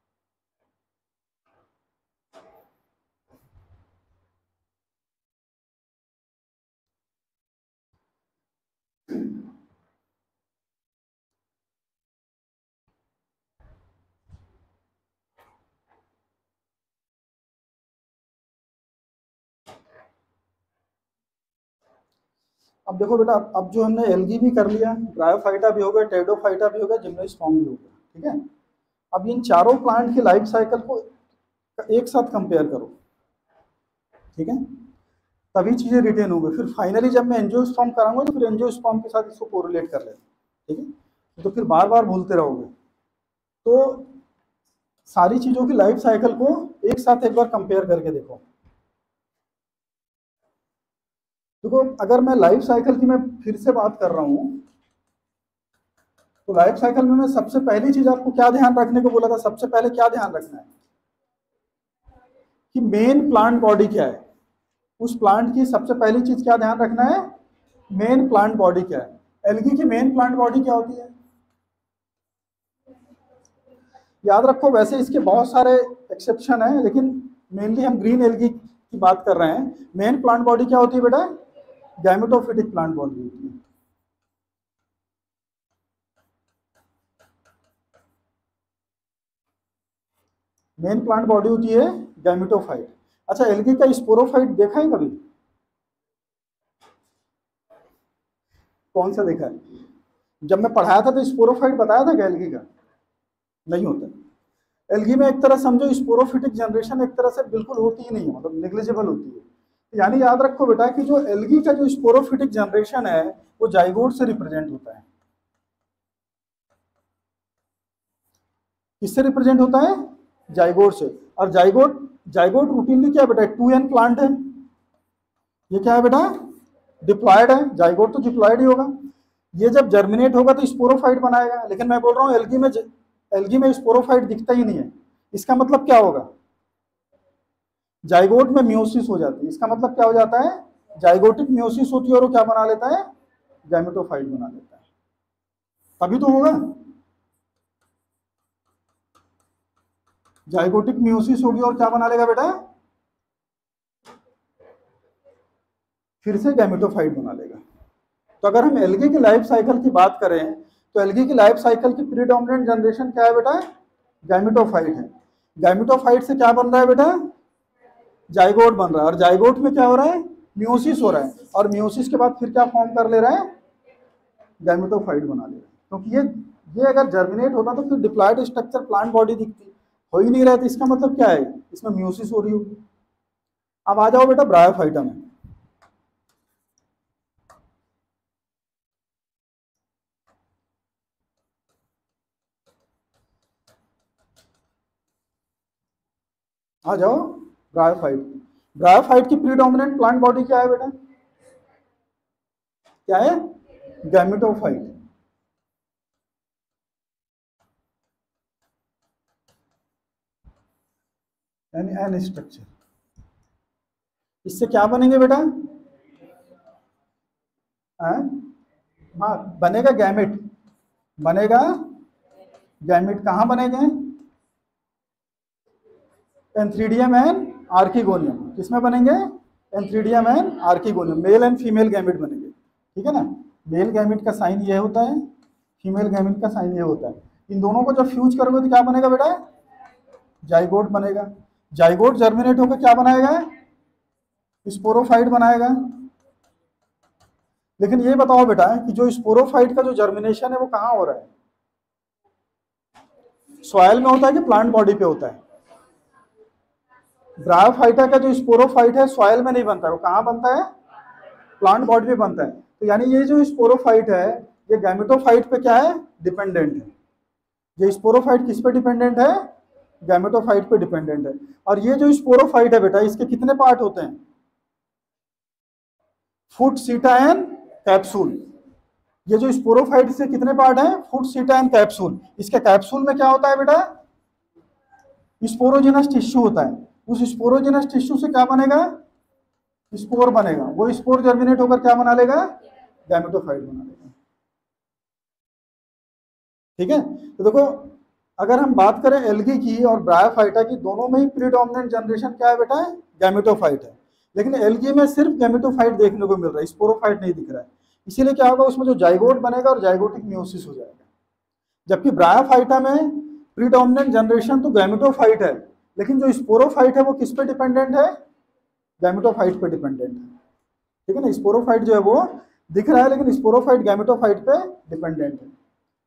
अब देखो बेटा, अब जो हमने एल्गी भी कर लिया, ब्रायोफाइटा भी हो गया, टेरिडोफाइटा भी हो गया, जिम्नोस्पर्म भी हो गया। ठीक है। अब इन चारों प्लांट के लाइफ साइकिल को एक साथ कंपेयर करो। ठीक है। तभी चीजें रिटेन होंगी। फिर फाइनली जब मैं एंजियोस्पर्म कराऊंगा तो फिर एंजियोस्पर्म के साथ इसको कोरिलेट कर लेना। ठीक है। तो फिर बार बार भूलते रहोगे। तो सारी चीजों की लाइफ साइकिल को एक साथ एक बार कंपेयर करके देखो। देखो अगर मैं लाइफ साइकिल की मैं फिर से बात कर रहा हूं, तो लाइफ साइकिल में मैं सबसे पहली चीज आपको क्या ध्यान रखने को बोला था, सबसे पहले क्या ध्यान रखना है कि मेन प्लांट बॉडी क्या है। उस प्लांट की सबसे पहली चीज क्या ध्यान रखना है? मेन प्लांट बॉडी क्या है। एल्गी की मेन प्लांट बॉडी क्या होती है? याद रखो, वैसे इसके बहुत सारे एक्सेप्शन हैं, लेकिन मेनली हम ग्रीन एल्गी की बात कर रहे हैं। मेन प्लांट बॉडी क्या होती है बेटा? गैमेटोफिटिक प्लांट बॉडी होती है। मेन प्लांट बॉडी होती है गैमेटोफाइट। अच्छा, एल्गी का स्पोरोफाइट देखा है कभी? कौन सा देखा है? जब मैं पढ़ाया था तो स्पोरोफाइट बताया था क्या एल्गी का? नहीं होता। एल्गी में एक तरह समझो स्पोरोफिटिक जनरेशन एक तरह से बिल्कुल होती ही नहीं है, मतलब नेग्लिजिबल होती है। यानी याद रखो बेटा कि जो एल्गी का जो स्पोरोफिटिक जनरेशन है वो जाइगोट से रिप्रेजेंट होता है। किससे रिप्रेजेंट होता है? जाइगोट से। और जाइगोट, जाइगोट रूटीनली क्या है बेटा, 2n प्लांट है। ये क्या है बेटा, डिप्लॉयड है, जाइगोट तो डिप्लॉयड ही होगा। ये जब जर्मिनेट होगा तो स्पोरोफाइट बनाएगा, लेकिन मैं बोल रहा हूँ एल्गी में स्पोरोफाइट दिखता ही नहीं है। इसका मतलब क्या होगा, जाइगोट में मियोसिस हो जाती है। इसका मतलब क्या हो जाता है, जाइगोटिक मियोसिस होती है और वो क्या बना लेता है, गैमेटोफाइट बना लेता है। तभी तो होगा, जाइगोटिक मियोसिस होगी और क्या बना लेगा बेटा, फिर से गैमेटोफाइट बना लेगा। तो अगर हम एल्गी की लाइफ साइकिल की बात करें तो एल्गी की लाइफ साइकिल की प्रीडोमिनेंट जनरेशन क्या है बेटा, गैमेटोफाइट है। गैमेटोफाइट से क्या बन रहा है बेटा, जाइगोट बन रहा है, और जाइगोट में क्या हो रहा है, मियोसिस हो रहा है, और मियोसिस के बाद फिर क्या फॉर्म कर ले रहा है, गैमेटोफाइट बना ले रहा है। क्योंकि ये अगर जर्मिनेट होता तो फिर डिप्लॉयड स्ट्रक्चर प्लांट बॉडी दिखती, हो ही नहीं रहा, तो इसका मतलब क्या है, इसमें मियोसिस हो रही होगी। अब आ जाओ बेटा ब्रायोफाइटा में। आ जाओ ब्रायोफाइट। ब्रायोफाइट की प्रीडोमिनेंट प्लांट बॉडी क्या है बेटा, क्या है, गैमेटोफाइट। यानी एन स्ट्रक्चर। इससे क्या बनेंगे बेटा, हाँ बनेगा गैमेट, बनेगा गैमेट। कहाँ बनेंगे, एंथ्रीडियम एंड आर्किगोनियम। किसमें बनेंगे, antheridium and archegonium. Male and female gamete बनेंगे, ठीक है ना। मेल गैमेट का साइन ये होता है, फीमेल गैमेट का साइन ये होता है। इन दोनों को जब फ्यूज करोगे तो क्या बनेगा बेटा, जाइगोट बनेगा। जाइगोट जर्मिनेट होकर क्या बनाएगा, स्पोरोफाइट बनाएगा। लेकिन ये बताओ बेटा कि जो स्पोरोफाइट का जो जर्मिनेशन है वो कहाँ हो रहा है, सॉइल में होता है कि प्लांट बॉडी पे होता है। ब्रायोफाइटा का जो स्पोरोफाइट है सॉइल में नहीं बनता है, वो कहाँ बनता है, प्लांट बॉडी पे बनता है। तो यानी ये जो स्पोरोफाइट है ये गैमेटोफाइट पे क्या है, डिपेंडेंट है। ये स्पोरोफाइट किस पे डिपेंडेंट है, गैमेटोफाइट पे डिपेंडेंट है। और ये जो स्पोरोफाइट है बेटा इसके कितने पार्ट होते हैं, फुट, सीटा एंड कैप्सूल। ये जो स्पोरोफाइट से कितने पार्ट हैं, फुट, सीटा एंड कैप्सूल। इसके कैप्सूल में क्या होता है बेटा, स्पोरोजेनस टिश्यू होता है। उस स्पोरोजेनस टिश्यू से क्या बनेगा, स्पोर बनेगा। वो स्पोर जर्मिनेट होकर क्या बना लेगा, गैमेटोफाइट बना लेगा। ठीक है, तो देखो अगर हम बात करें एल्गी की और ब्रायोफाइटा की, दोनों में ही प्रीडोमिनेंट जनरेशन क्या है बेटा, गैमेटोफाइट है। लेकिन एल्गी में सिर्फ गैमेटोफाइट देखने को मिल रहा है, स्पोरोफाइट नहीं दिख रहा है। इसीलिए क्या होगा, उसमें जो जाइगोट बनेगा और जाइगोटिक मियोसिस हो जाएगा। जबकि ब्रायोफाइटा में प्रीडोमिनेंट जनरेशन तो गैमेटोफाइट है, लेकिन जो स्पोरोफाइट है वो किस पे डिपेंडेंट है, गैमेटोफाइट पे डिपेंडेंट है। ठीक है ना, स्पोरोफाइट जो है वो दिख रहा है लेकिन स्पोरोफाइट गैमेटोफाइट पे डिपेंडेंट है।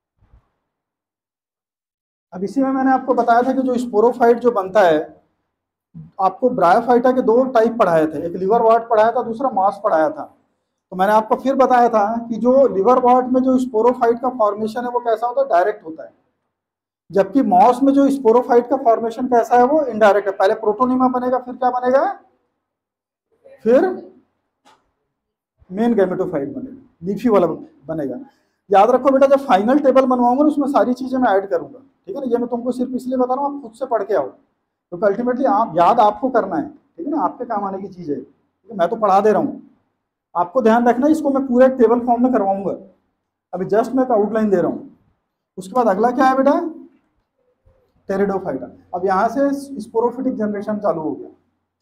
अब इसी में मैंने आपको बताया था कि जो स्पोरोफाइट जो बनता है, आपको ब्रायोफाइटा के दो टाइप पढ़ाए थे, एक लिवर वॉर्ट पढ़ाया था, दूसरा मॉस पढ़ाया था। तो मैंने आपको फिर बताया था कि जो लिवर वॉर्ट में जो स्पोरोफाइट का फॉर्मेशन है वो कैसा होता है, डायरेक्ट होता है। जबकि मॉस में जो स्पोरोफाइट का फॉर्मेशन कैसा है, वो इनडायरेक्ट है। पहले प्रोटोनिमा बनेगा, फिर क्या बनेगा, फिर मेन गैमेटोफाइट बनेगा, लीफी वाला बनेगा। याद रखो बेटा, जब फाइनल टेबल बनवाऊंगा ना उसमें सारी चीजें मैं ऐड करूंगा। ठीक है ना, ये मैं तुमको सिर्फ इसलिए बता रहा हूँ आप खुद से पढ़ के आओ, तो अल्टीमेटली आप याद आपको करना है। ठीक है ना, आपके काम आने की चीज है। ठीक है, मैं तो पढ़ा दे रहा हूँ, आपको ध्यान रखना है। इसको मैं पूरे टेबल फॉर्म में करवाऊंगा, अभी जस्ट मैं एक आउटलाइन दे रहा हूँ। उसके बाद अगला क्या है बेटा, टेरिडोफाइटा। अब यहाँ से स्पोरोफिटिक जनरेशन चालू हो गया।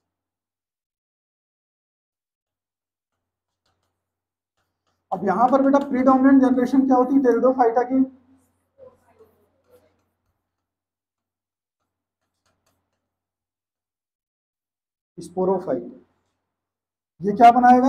अब यहाँ पर बेटा प्रीडोमिनेंट जनरेशन क्या होती है टेरिडोफाइटा की, स्पोरोफाइट। ये क्या बनाएगा,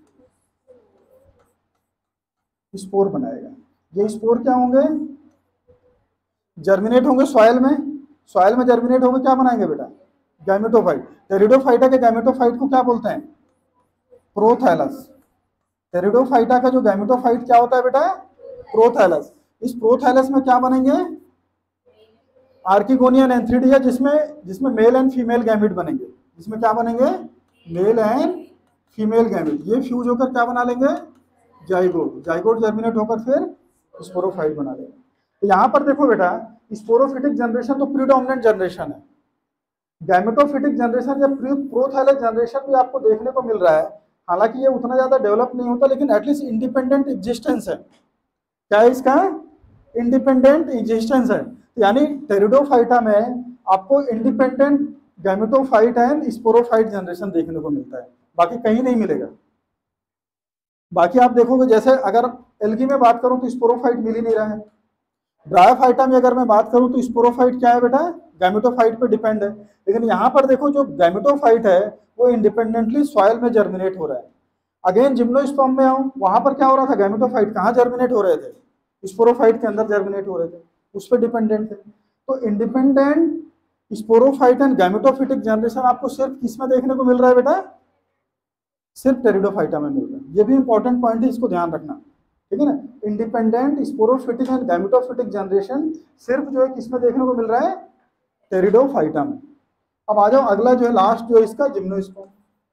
स्पोर बनाएगा। ये स्पोर क्या होंगे, जर्मिनेट होंगे सॉइल में। सॉइल में जर्मिनेट होंगे, क्या बनाएंगे बेटा, गैमेटोफाइट। टेरिडोफाइटा के गैमेटोफाइट को क्या बोलते हैं, प्रोथैलस। टेरिडोफाइटा का जो गैमेटोफाइट क्या होता है बेटा, प्रोथैलस। इस प्रोथैलस में क्या बनेंगे, आर्किगोनियन एंथ्रिडी है जिसमें जिसमें मेल एंड फीमेल गैमिट बनेंगे। इसमें क्या बनेंगे? Male and female gamete. ये फ्यूज होकर क्या बना लेंगे? जाइगोट। जाइगोट जर्मिनेट होकर फिर स्पोरोफाइट बना लेंगे। तो यहाँ पर देखो बेटा, स्पोरोफिटिक जनरेशन तो प्रीडोमिनेंट जनरेशन है। गैमेटोफिटिक जनरेशन या प्रोथाइलस जनरेशन भी आपको देखने को मिल रहा है। हालांकि ये उतना ज्यादा डेवलप नहीं होता, लेकिन एटलीस्ट इंडिपेंडेंट एग्जिस्टेंस है। क्या है इसका? इंडिपेंडेंट एग्जिस्टेंस है। यानी टेरिडोफाइटा में आपको independent gametophyte and sporophyte generation देखने को मिलता है, बाकी कहीं नहीं मिलेगा। बाकी आप देखोगे, जैसे अगर एल्गी में बात करूं तो स्पोरोफाइट मिल ही नहीं रहा है। ब्रायोफाइटा में अगर मैं बात करूं तो स्पोरोफाइट क्या है बेटा? गैमेटोफाइट पे डिपेंड है। लेकिन यहाँ पर देखो, जो गैमेटोफाइट है वो इंडिपेंडेंटली सॉइल में जर्मिनेट हो रहा है। अगेन जिम्नोस्पर्म में आऊं, वहां पर क्या हो रहा था? गैमेटोफाइट कहाँ जर्मिनेट हो रहे थे? स्पोरोफाइट के अंदर जर्मिनेट हो रहे थे, उस पर डिपेंडेंट है। तो independent sporophyte and gametophytic generation आपको सिर्फ किसमें देखने को मिल रहा है बेटा? सिर्फ टेरिडोफाइटा में मिल रहा है। ये भी इंपॉर्टेंट पॉइंट है, इसको ध्यान रखना, ठीक है ना। Independent sporophytic and gametophytic generation सिर्फ जो है किसमें देखने को मिल रहा है? टेरिडोफाइटा में। अब आ जाओ अगला जो है, लास्ट जो है इसका, जिम्नोस्पर्म।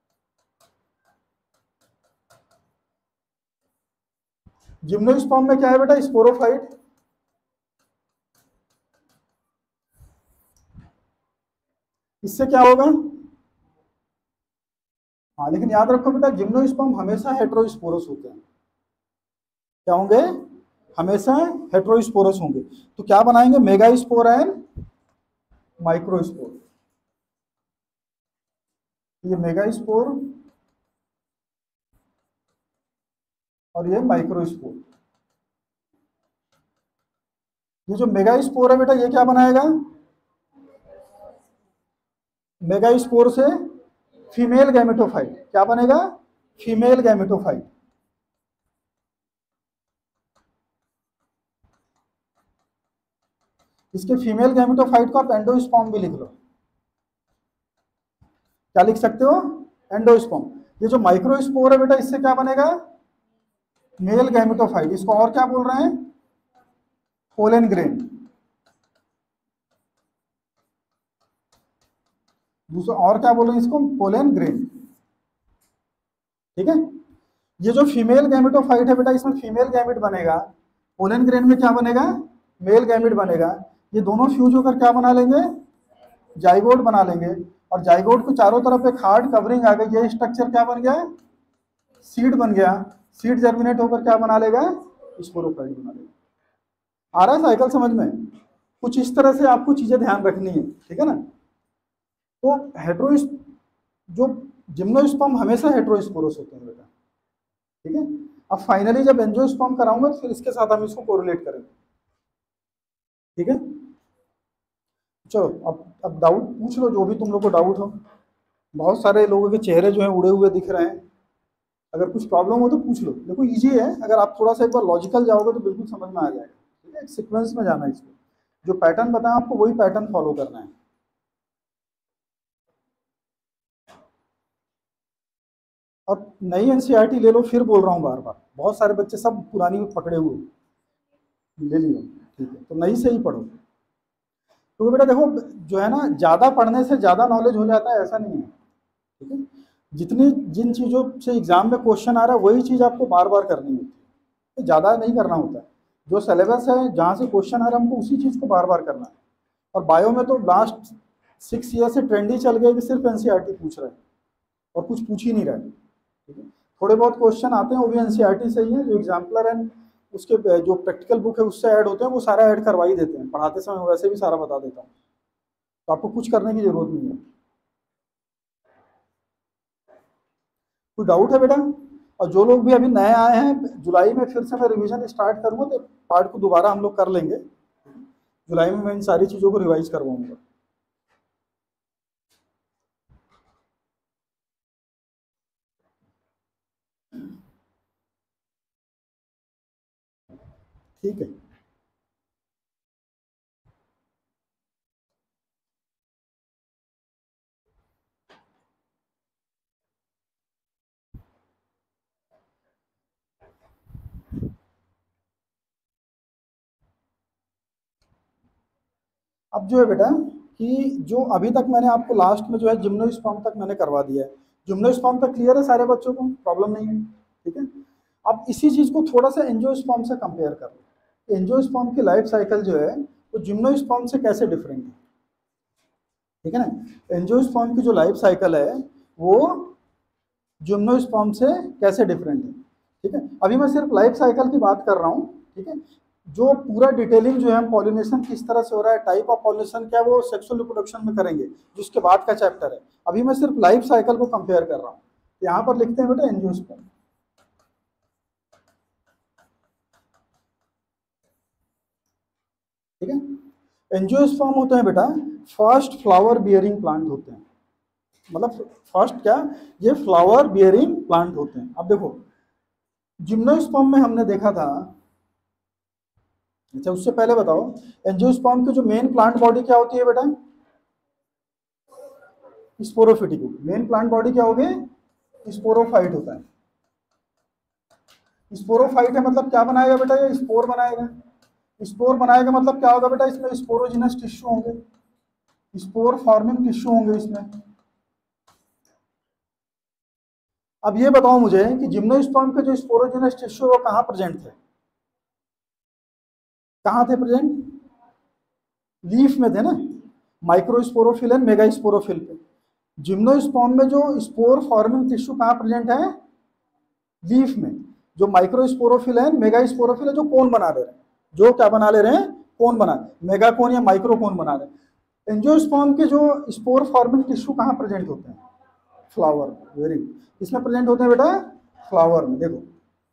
जिम्नोस्पर्म में क्या है बेटा? स्पोरोफाइट। इससे क्या होगा? हाँ, लेकिन याद रखो बेटा, जिम्नोस्पर्म हमेशा हेटेरोस्पोरस होते हैं। क्या होंगे? हमेशा हेटेरोस्पोरस होंगे। तो क्या बनाएंगे? Megaspore and microspore. ये मेगास्पोर और ये माइक्रोस्पोर। ये जो मेगास्पोर है बेटा, ये क्या बनाएगा? मेगास्पोर से फीमेल गैमेटोफाइट। क्या बनेगा? Female gametophyte. इसके फीमेल गैमेटोफाइट को आप एंडोस्पर्म भी लिख लो। क्या लिख सकते हो? एंडोस्पर्म। ये जो माइक्रोस्पोर है बेटा, इससे क्या बनेगा? Male gametophyte. इसको और क्या बोल रहे हैं? Pollen grain. दूसरा और क्या बोल रहे हैं इसको? Pollen grain. ठीक है। ये जो फीमेल गैमेटोफाइट है बेटा, इसमें फीमेल गैमेट बनेगा। पोलन ग्रेन में क्या बनेगा? मेल गैमेट बनेगा। ये दोनों फ्यूज होकर क्या बना लेंगे? जाइगोट बना लेंगे। और जाइगोट को चारों तरफ एक हार्ड कवरिंग आ गई। ये स्ट्रक्चर क्या बन गया? सीड बन गया। सीड जर्मिनेट होकर क्या बना लेगा? स्पोरोफाइट बना लेगा। आ रहा है साइकिल समझ में? कुछ इस तरह से आपको चीजें ध्यान रखनी है, ठीक है ना। तो हेट्रो जो जिम्नोस्पर्म हमेशा हेट्रोस्पोरस होते हैं बेटा, ठीक है। अब फाइनली जब एंजियोस्पर्म कराऊंगा तो फिर इसके साथ हम इसको कोरिलेट करेंगे, ठीक है। चलो अब डाउट पूछ लो, जो भी तुम लोग को डाउट हो। बहुत सारे लोगों के चेहरे जो है उड़े हुए दिख रहे हैं। अगर कुछ प्रॉब्लम हो तो पूछ लो। देखो इजी है, अगर आप थोड़ा सा एक बार लॉजिकल जाओगे तो बिल्कुल समझ में आ जाएगा, ठीक है। सीक्वेंस में जाना है इसको, जो पैटर्न बताया आपको वही पैटर्न फॉलो करना है। और नई एनसीईआरटी ले लो, फिर बोल रहा हूँ बार बार, बहुत सारे बच्चे सब पुरानी में पकड़े हुए, ले लियो, ठीक है। तो नई से ही पढ़ो। तो बेटा देखो, जो है ना, ज़्यादा पढ़ने से ज़्यादा नॉलेज हो जाता है ऐसा नहीं है, ठीक है। जितनी जिन चीज़ों से एग्जाम में क्वेश्चन आ रहा है वही चीज़ आपको बार बार करनी होती है, तो ज़्यादा नहीं करना होता है। जो सिलेबस है, जहाँ से क्वेश्चन आ रहा है, हमको उसी चीज़ को बार बार करना है। और बायो में तो लास्ट 6 ईयर से ट्रेंड ही चल गया कि सिर्फ एनसीईआरटी पूछ रहा है और कुछ पूछ ही नहीं रहा है, ठीक है। थोड़े बहुत क्वेश्चन आते हैं, वो भी एनसीईआरटी से ही है, जो एग्जाम्पलर एंड उसके जो प्रैक्टिकल बुक है उससे ऐड होते हैं, वो सारा ऐड करवा ही देते हैं। पढ़ाते समय वैसे भी सारा बता देता हूँ, तो आपको कुछ करने की जरूरत नहीं है। कोई डाउट है बेटा? और जो लोग भी अभी नए आए हैं, जुलाई में फिर से मैं रिवीजन स्टार्ट करूंगा, तो पार्ट को दोबारा हम लोग कर लेंगे। जुलाई में मैं इन सारी चीज़ों को रिवाइज करवाऊंगा। ठीक है। अब जो है बेटा कि जो अभी तक मैंने आपको लास्ट में जो है जिम्नोस्पर्म तक मैंने करवा दिया है। जिम्नोस्पर्म तक क्लियर है सारे बच्चों को, प्रॉब्लम नहीं है, ठीक है। अब इसी चीज़ को थोड़ा सा एंजियोस्पर्म से कंपेयर कर लो। एंजियोस्पर्म की लाइफ साइकिल जो है वो जिम्नोस्पर्म से कैसे डिफरेंट है, ठीक है ना। एंजियोस्पर्म की जो लाइफ साइकिल है वो जिम्नोस्पर्म से कैसे डिफरेंट है, ठीक है। अभी मैं सिर्फ लाइफ साइकिल की बात कर रहा हूँ, ठीक है। जो पूरा डिटेलिंग जो है हम पॉलिनेशन किस तरह से हो रहा है, टाइप ऑफ पॉलिनेशन क्या है, वो सेक्सुअल रिप्रोडक्शन में करेंगे, जिसके बाद का चैप्टर है। अभी मैं सिर्फ लाइफ साइकिल को कंपेयर कर रहा हूँ। यहाँ पर लिखते हैं बेटा एंजियोस्पर्म, ठीक है। एंजियोस्पर्म होते हैं बेटा फर्स्ट फ्लावर बियरिंग प्लांट होते हैं, मतलब फर्स्ट क्या, ये फ्लावर बियरिंग प्लांट होते हैं। अब देखो जिम्नोस्पर्म में हमने देखा था, अच्छा उससे पहले बताओ एंजियोस्पर्म की जो मेन प्लांट बॉडी क्या होती है बेटा, स्पोरोफिटिक होगी। मेन प्लांट बॉडी क्या होगी, स्पोरोफाइट होता है। स्पोरोफाइट है मतलब क्या बनाएगा बेटा, ये स्पोर बनाएगा। स्पोर बनाएगा मतलब क्या होगा बेटा, इसमें स्पोरोजिनस टिश्यू होंगे, स्पोर फॉर्मिंग टिश्यू होंगे इसमें। अब ये बताओ मुझे कि जिम्नोस्पर्म के जो स्पोरोजिनस टिश्यू वो कहाँ प्रेजेंट थे, कहाँ थे प्रेजेंट, लीफ में थे ना, माइक्रोस्पोरोफिल एंड मेगास्पोरोफिल पे। जिम्नोस्पर्म में जो स्पोर फॉर्मिंग टिश्यू कहाँ प्रेजेंट है, लीफ में। जो माइक्रोस्पोरोफिल है मेगास्पोरोफिल है जो कोन बना ले रहे हैं, जो क्या बना ले रहे हैं, कोन बना, मेगा कोन या माइक्रो कोन बना रहे हैं। एंजियोस्पर्म के जो स्पोर फॉर्मिंग टिश्यू कहाँ प्रेजेंट होते हैं, फ्लावर, वेरी गुड, इसमें प्रेजेंट होते हैं बेटा फ्लावर में। देखो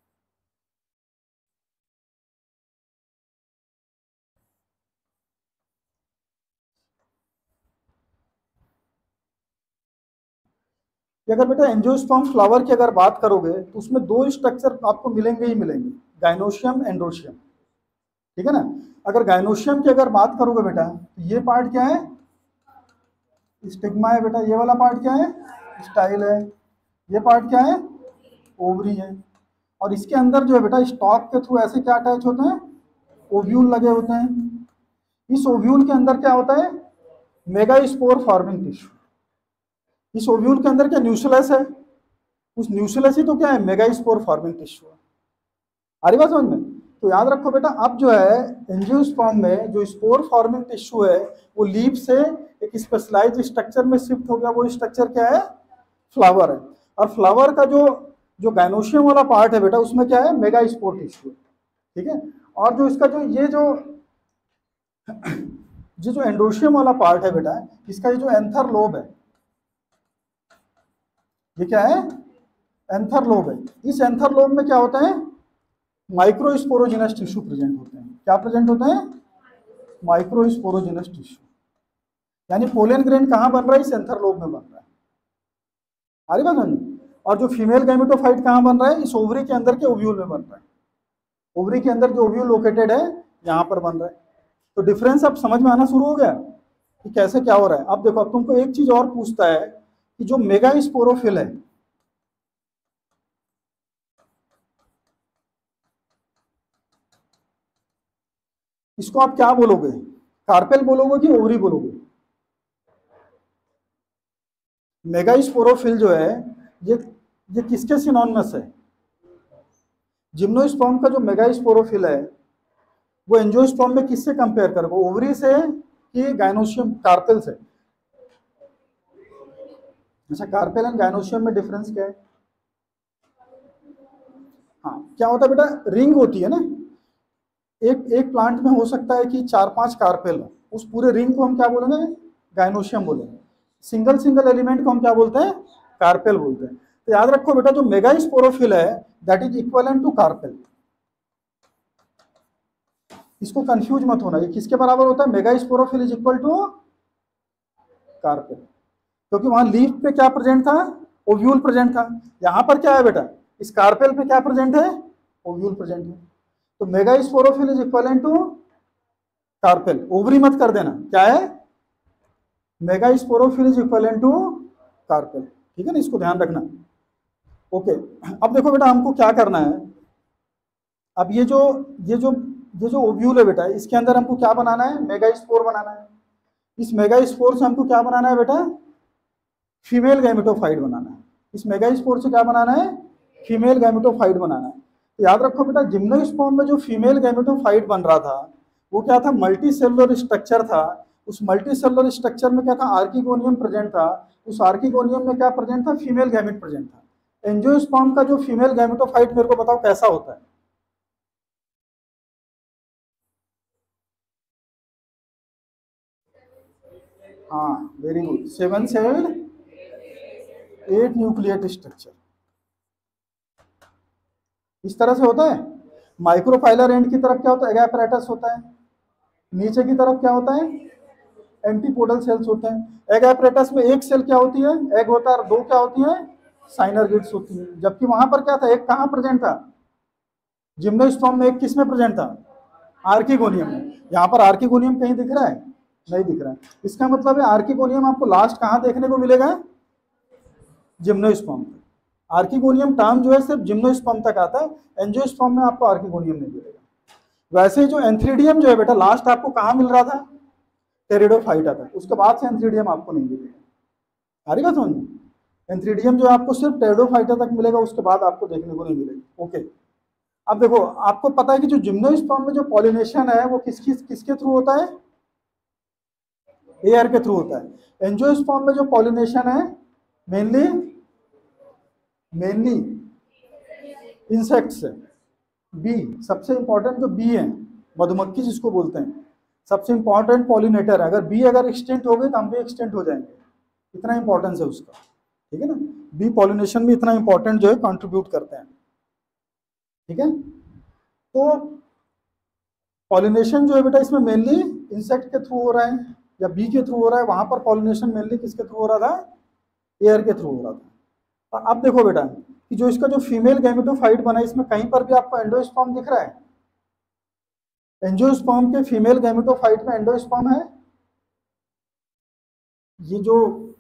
अगर बेटा एंजियोस्पर्म फ्लावर की अगर बात करोगे तो उसमें दो स्ट्रक्चर आपको मिलेंगे ही मिलेंगे, गाइनोशियम एंड्रोशियम, ठीक है ना। अगर गाइनोशियम की अगर बात करोगे बेटा तो ये पार्ट क्या है, स्टिग्मा है बेटा, ये वाला पार्ट क्या है, स्टाइल है, ये पार्ट क्या है, ओवरी है। और इसके अंदर जो है बेटा स्टॉक के थ्रू ऐसे क्या अटैच होते हैं, ओव्यूल लगे होते हैं। इस ओव्यूल के अंदर क्या होता है, मेगास्पोर फॉर्मिंग टिश्यू। इस ओव्यूल के अंदर क्या न्यूक्लियस है, उस न्यूक्लियस ही तो क्या है, मेगास्पोर फॉर्मिंग टिश्यू है। आ रही बात समझ में। तो याद रखो बेटा अब जो है एंजियोस्पर्म में जो स्पोर फॉर्मिंग टिश्यू है वो लीफ से एक स्पेशलाइज स्ट्रक्चर में शिफ्ट हो गया। वो स्ट्रक्चर क्या है, फ्लावर है। और फ्लावर का जो जो गाइनोशियम वाला पार्ट है बेटा उसमें क्या है, मेगास्पोर टिश्यू, ठीक है। और जो इसका जो ये जो एंड्रोशियम वाला पार्ट है बेटा, इसका ये जो एंथर लोब है, ये क्या है, एंथर लोब है। इस एंथर लोब में क्या होता है, माइक्रोस्पोरोजिनस टिश्यू प्रेजेंट होते हैं। क्या प्रेजेंट होते हैं, माइक्रोस्पोरोजिनस टिश्यू। यानी पोलन ग्रेन कहाँ बन रहा है, इस एंथर लोब में बन रहा है। आ रही बात समझ। और जो फीमेल गैमेटोफाइट कहाँ बन रहा है, इस ओवरी के अंदर के ओव्यूल में बन रहा है। ओवरी के अंदर जो ओव्यूल लोकेटेड है यहाँ पर बन रहा है। तो डिफरेंस अब समझ में आना शुरू हो गया कि कैसे क्या हो रहा है। अब देखो अब तुमको एक चीज और पूछता है कि जो मेगास्पोरोफिल है, इसको आप क्या बोलोगे, कार्पेल बोलोगे कि ओवरी बोलोगे। मेगास्पोरोफिल जो है ये किसके सिनोनिमस है, जिम्नोस्पर्म का जो मेगास्पोरोफिल है वो एंजियोस्पर्म में किससे कंपेयर करोगे, ओवरी से कि गाइनोशियम, कार्पेल से। अच्छा कार्पेल एंड गाइनोशियम में डिफरेंस क्या है, हाँ क्या होता है बेटा, रिंग होती है ना, एक प्लांट में हो सकता है कि 4-5 कार्पेल हो, उस पूरे रिंग को हम क्या बोलेंगे, गाइनोशियम बोलेंगे। सिंगल सिंगल एलिमेंट को हम क्या बोलते हैं, कार्पेल बोलते हैं। तो याद रखो बेटा जो मेगास्पोरोफिल है that is equivalent to carpel. इसको कंफ्यूज मत होना, ये किसके बराबर होता है, megasporophyll is equal to carpel. क्योंकि वहां लीफ पे क्या प्रेजेंट था, ओव्यूल प्रेजेंट था। यहाँ पर क्या है बेटा, इस कार्पेल पे क्या प्रेजेंट है, ओव्यूल प्रेजेंट है। तो megasporophyll is equivalent to carpel, ovary मत कर देना, क्या है, megasporophyll is equivalent to carpel, ठीक है ना, इसको ध्यान रखना। ओके अब देखो बेटा हमको क्या करना है, अब ये जो ओव्यूल है बेटा इसके अंदर हमको क्या बनाना है, मेगास्पोर बनाना है। इस मेगास्पोर से हमको क्या बनाना है बेटा, फीमेल गैमेटोफाइट बनाना है। इस मेगास्पोर से क्या बनाना है, फीमेल गैमेटोफाइट बनाना है। तो याद रखो बेटा, जिम्नोस्पर्म में जो फीमेल गैमेटोफाइट बन रहा था वो क्या था, मल्टी सेलुलर स्ट्रक्चर था। उस मल्टी सेलुलर स्ट्रक्चर में क्या था, आर्किगोनियम प्रेजेंट था। उस आर्किगोनियम में क्या प्रेजेंट था, फीमेल गैमेट प्रेजेंट था। एंजियोस्पर्म का जो फीमेल गैमेटोफाइट मेरे को बताओ कैसा होता है। हाँ very good, 7 celled 8 nucleate structure, इस तरह से होता है। माइक्रोफाइलर एंड की तरफ क्या होता है, एग apparatus होता है। नीचे की तरफ क्या होता है, एंटीपोडल सेल्स होते हैं। एग apparatus में एक सेल क्या होती है, एग होता है, और दो क्या होती है, साइनरगिड्स होती है। जबकि वहां पर क्या था, एक कहाँ प्रेजेंट था, जिम्नोस्पर्म में एक किस में प्रेजेंट था, आर्किगोनियम में। यहाँ पर आर्किगोनियम कहीं दिख रहा है, नहीं दिख रहा है। इसका मतलब है आर्किगोनियम आपको लास्ट कहाँ देखने को मिलेगा, जिम्नोस्पर्म। आर्किगोनियम टर्म जो है सिर्फ जिम्नोस्पर्म तक आता है, एंजियोस्पर्म में आपको आर्किगोनियम नहीं मिलेगा। वैसे ही जो एंथ्रीडियम जो है बेटा, लास्ट आपको कहाँ मिल रहा था, टेरिडोफाइटा आता है, उसके बाद से एंथ्रीडियम आपको नहीं मिलेगा। आ रही बात समझ, एंथ्रीडियम जो आपको सिर्फ टेरिडोफाइटा तक मिलेगा, उसके बाद आपको देखने को नहीं मिलेगा। ओके, अब देखो, आपको पता है कि जो जिम्नोस्पर्म में जो पॉलिनेशन है वो किसके थ्रू होता है, एयर के थ्रू होता है। एंजियोस्पर्म में जो पॉलिनेशन है मेनली इंसेक्ट्स है। बी सबसे इंपॉर्टेंट जो बी है, मधुमक्खी जिसको बोलते हैं, सबसे इंपॉर्टेंट पॉलिनेटर है। अगर बी अगर एक्सटेंट हो गई तो हम भी एक्सटेंट हो जाएंगे, इतना इंपॉर्टेंस है उसका, ठीक है ना। बी पॉलिनेशन में इतना इंपॉर्टेंट जो है कंट्रीब्यूट करते हैं, ठीक है। तो पॉलिनेशन जो है बेटा इसमें मेनली इंसेक्ट के थ्रू हो रहा है या बी के थ्रू हो रहा है। वहां पर पॉलिनेशन मेनली किसके थ्रू हो रहा था, एयर के थ्रू हो रहा था। अब देखो बेटा कि जो इसका जो फीमेल गैमेटोफाइट बना है, इसमें कहीं पर भी आपको एंडोस्पर्म दिख रहा है, एंजियोस्पर्म के फीमेल गैमेटोफाइट में एंडोस्पर्म है। ये जो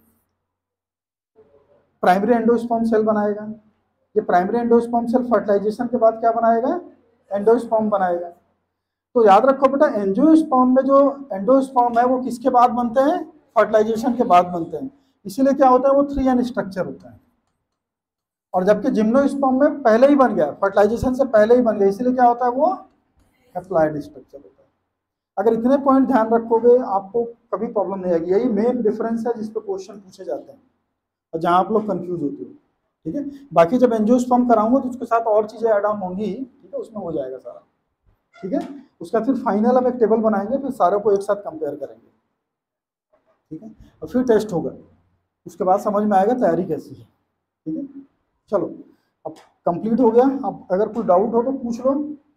प्राइमरी एंडोस्पर्म सेल बनाएगा, ये प्राइमरी एंडोस्पर्म सेल फर्टिलाइजेशन के बाद क्या बनाएगा, एंडोस्पर्म बनाएगा। तो याद रखो बेटा, एंजियोस्पर्म में जो एंडोस्पर्म है वो किसके बाद बनते हैं, फर्टिलाइजेशन के बाद बनते हैं। इसीलिए क्या होता है, वो 3N स्ट्रक्चर होता है। और जबकि जिम्नोस्पर्म में पहले ही बन गया, फर्टिलाइजेशन से पहले ही बन गया, इसीलिए क्या होता है, वो हैप्लॉइड स्ट्रक्चर होता है। अगर इतने पॉइंट ध्यान रखोगे आपको कभी प्रॉब्लम नहीं आएगी। यही मेन डिफरेंस है जिस पे क्वेश्चन पूछे जाते हैं और जहां आप लोग कंफ्यूज होते हो, ठीक है। बाकी जब एंजियोस्पर्म कराऊंगा तो उसके साथ और चीजें ऐड ऑन होंगी, ठीक है, उसमें हो जाएगा सारा, ठीक है। उसका फिर फाइनल हम एक टेबल बनाएंगे, फिर सारों को एक साथ कंपेयर करेंगे, ठीक है, और फिर टेस्ट होगा। उसके बाद समझ में आएगा तैयारी कैसी है, ठीक है। चलो अब कंप्लीट हो गया। अब अगर कोई डाउट हो तो पूछ लो।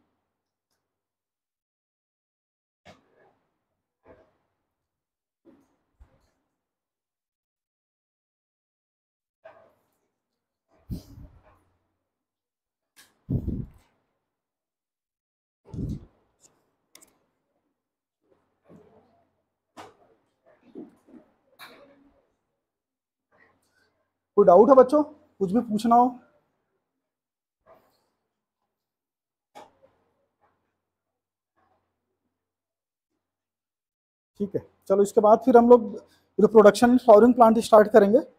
कोई डाउट है बच्चों, कुछ भी पूछना हो। ठीक है, चलो इसके बाद फिर हम लोग रिप्रोडक्शन फ्लावरिंग प्लांट स्टार्ट करेंगे।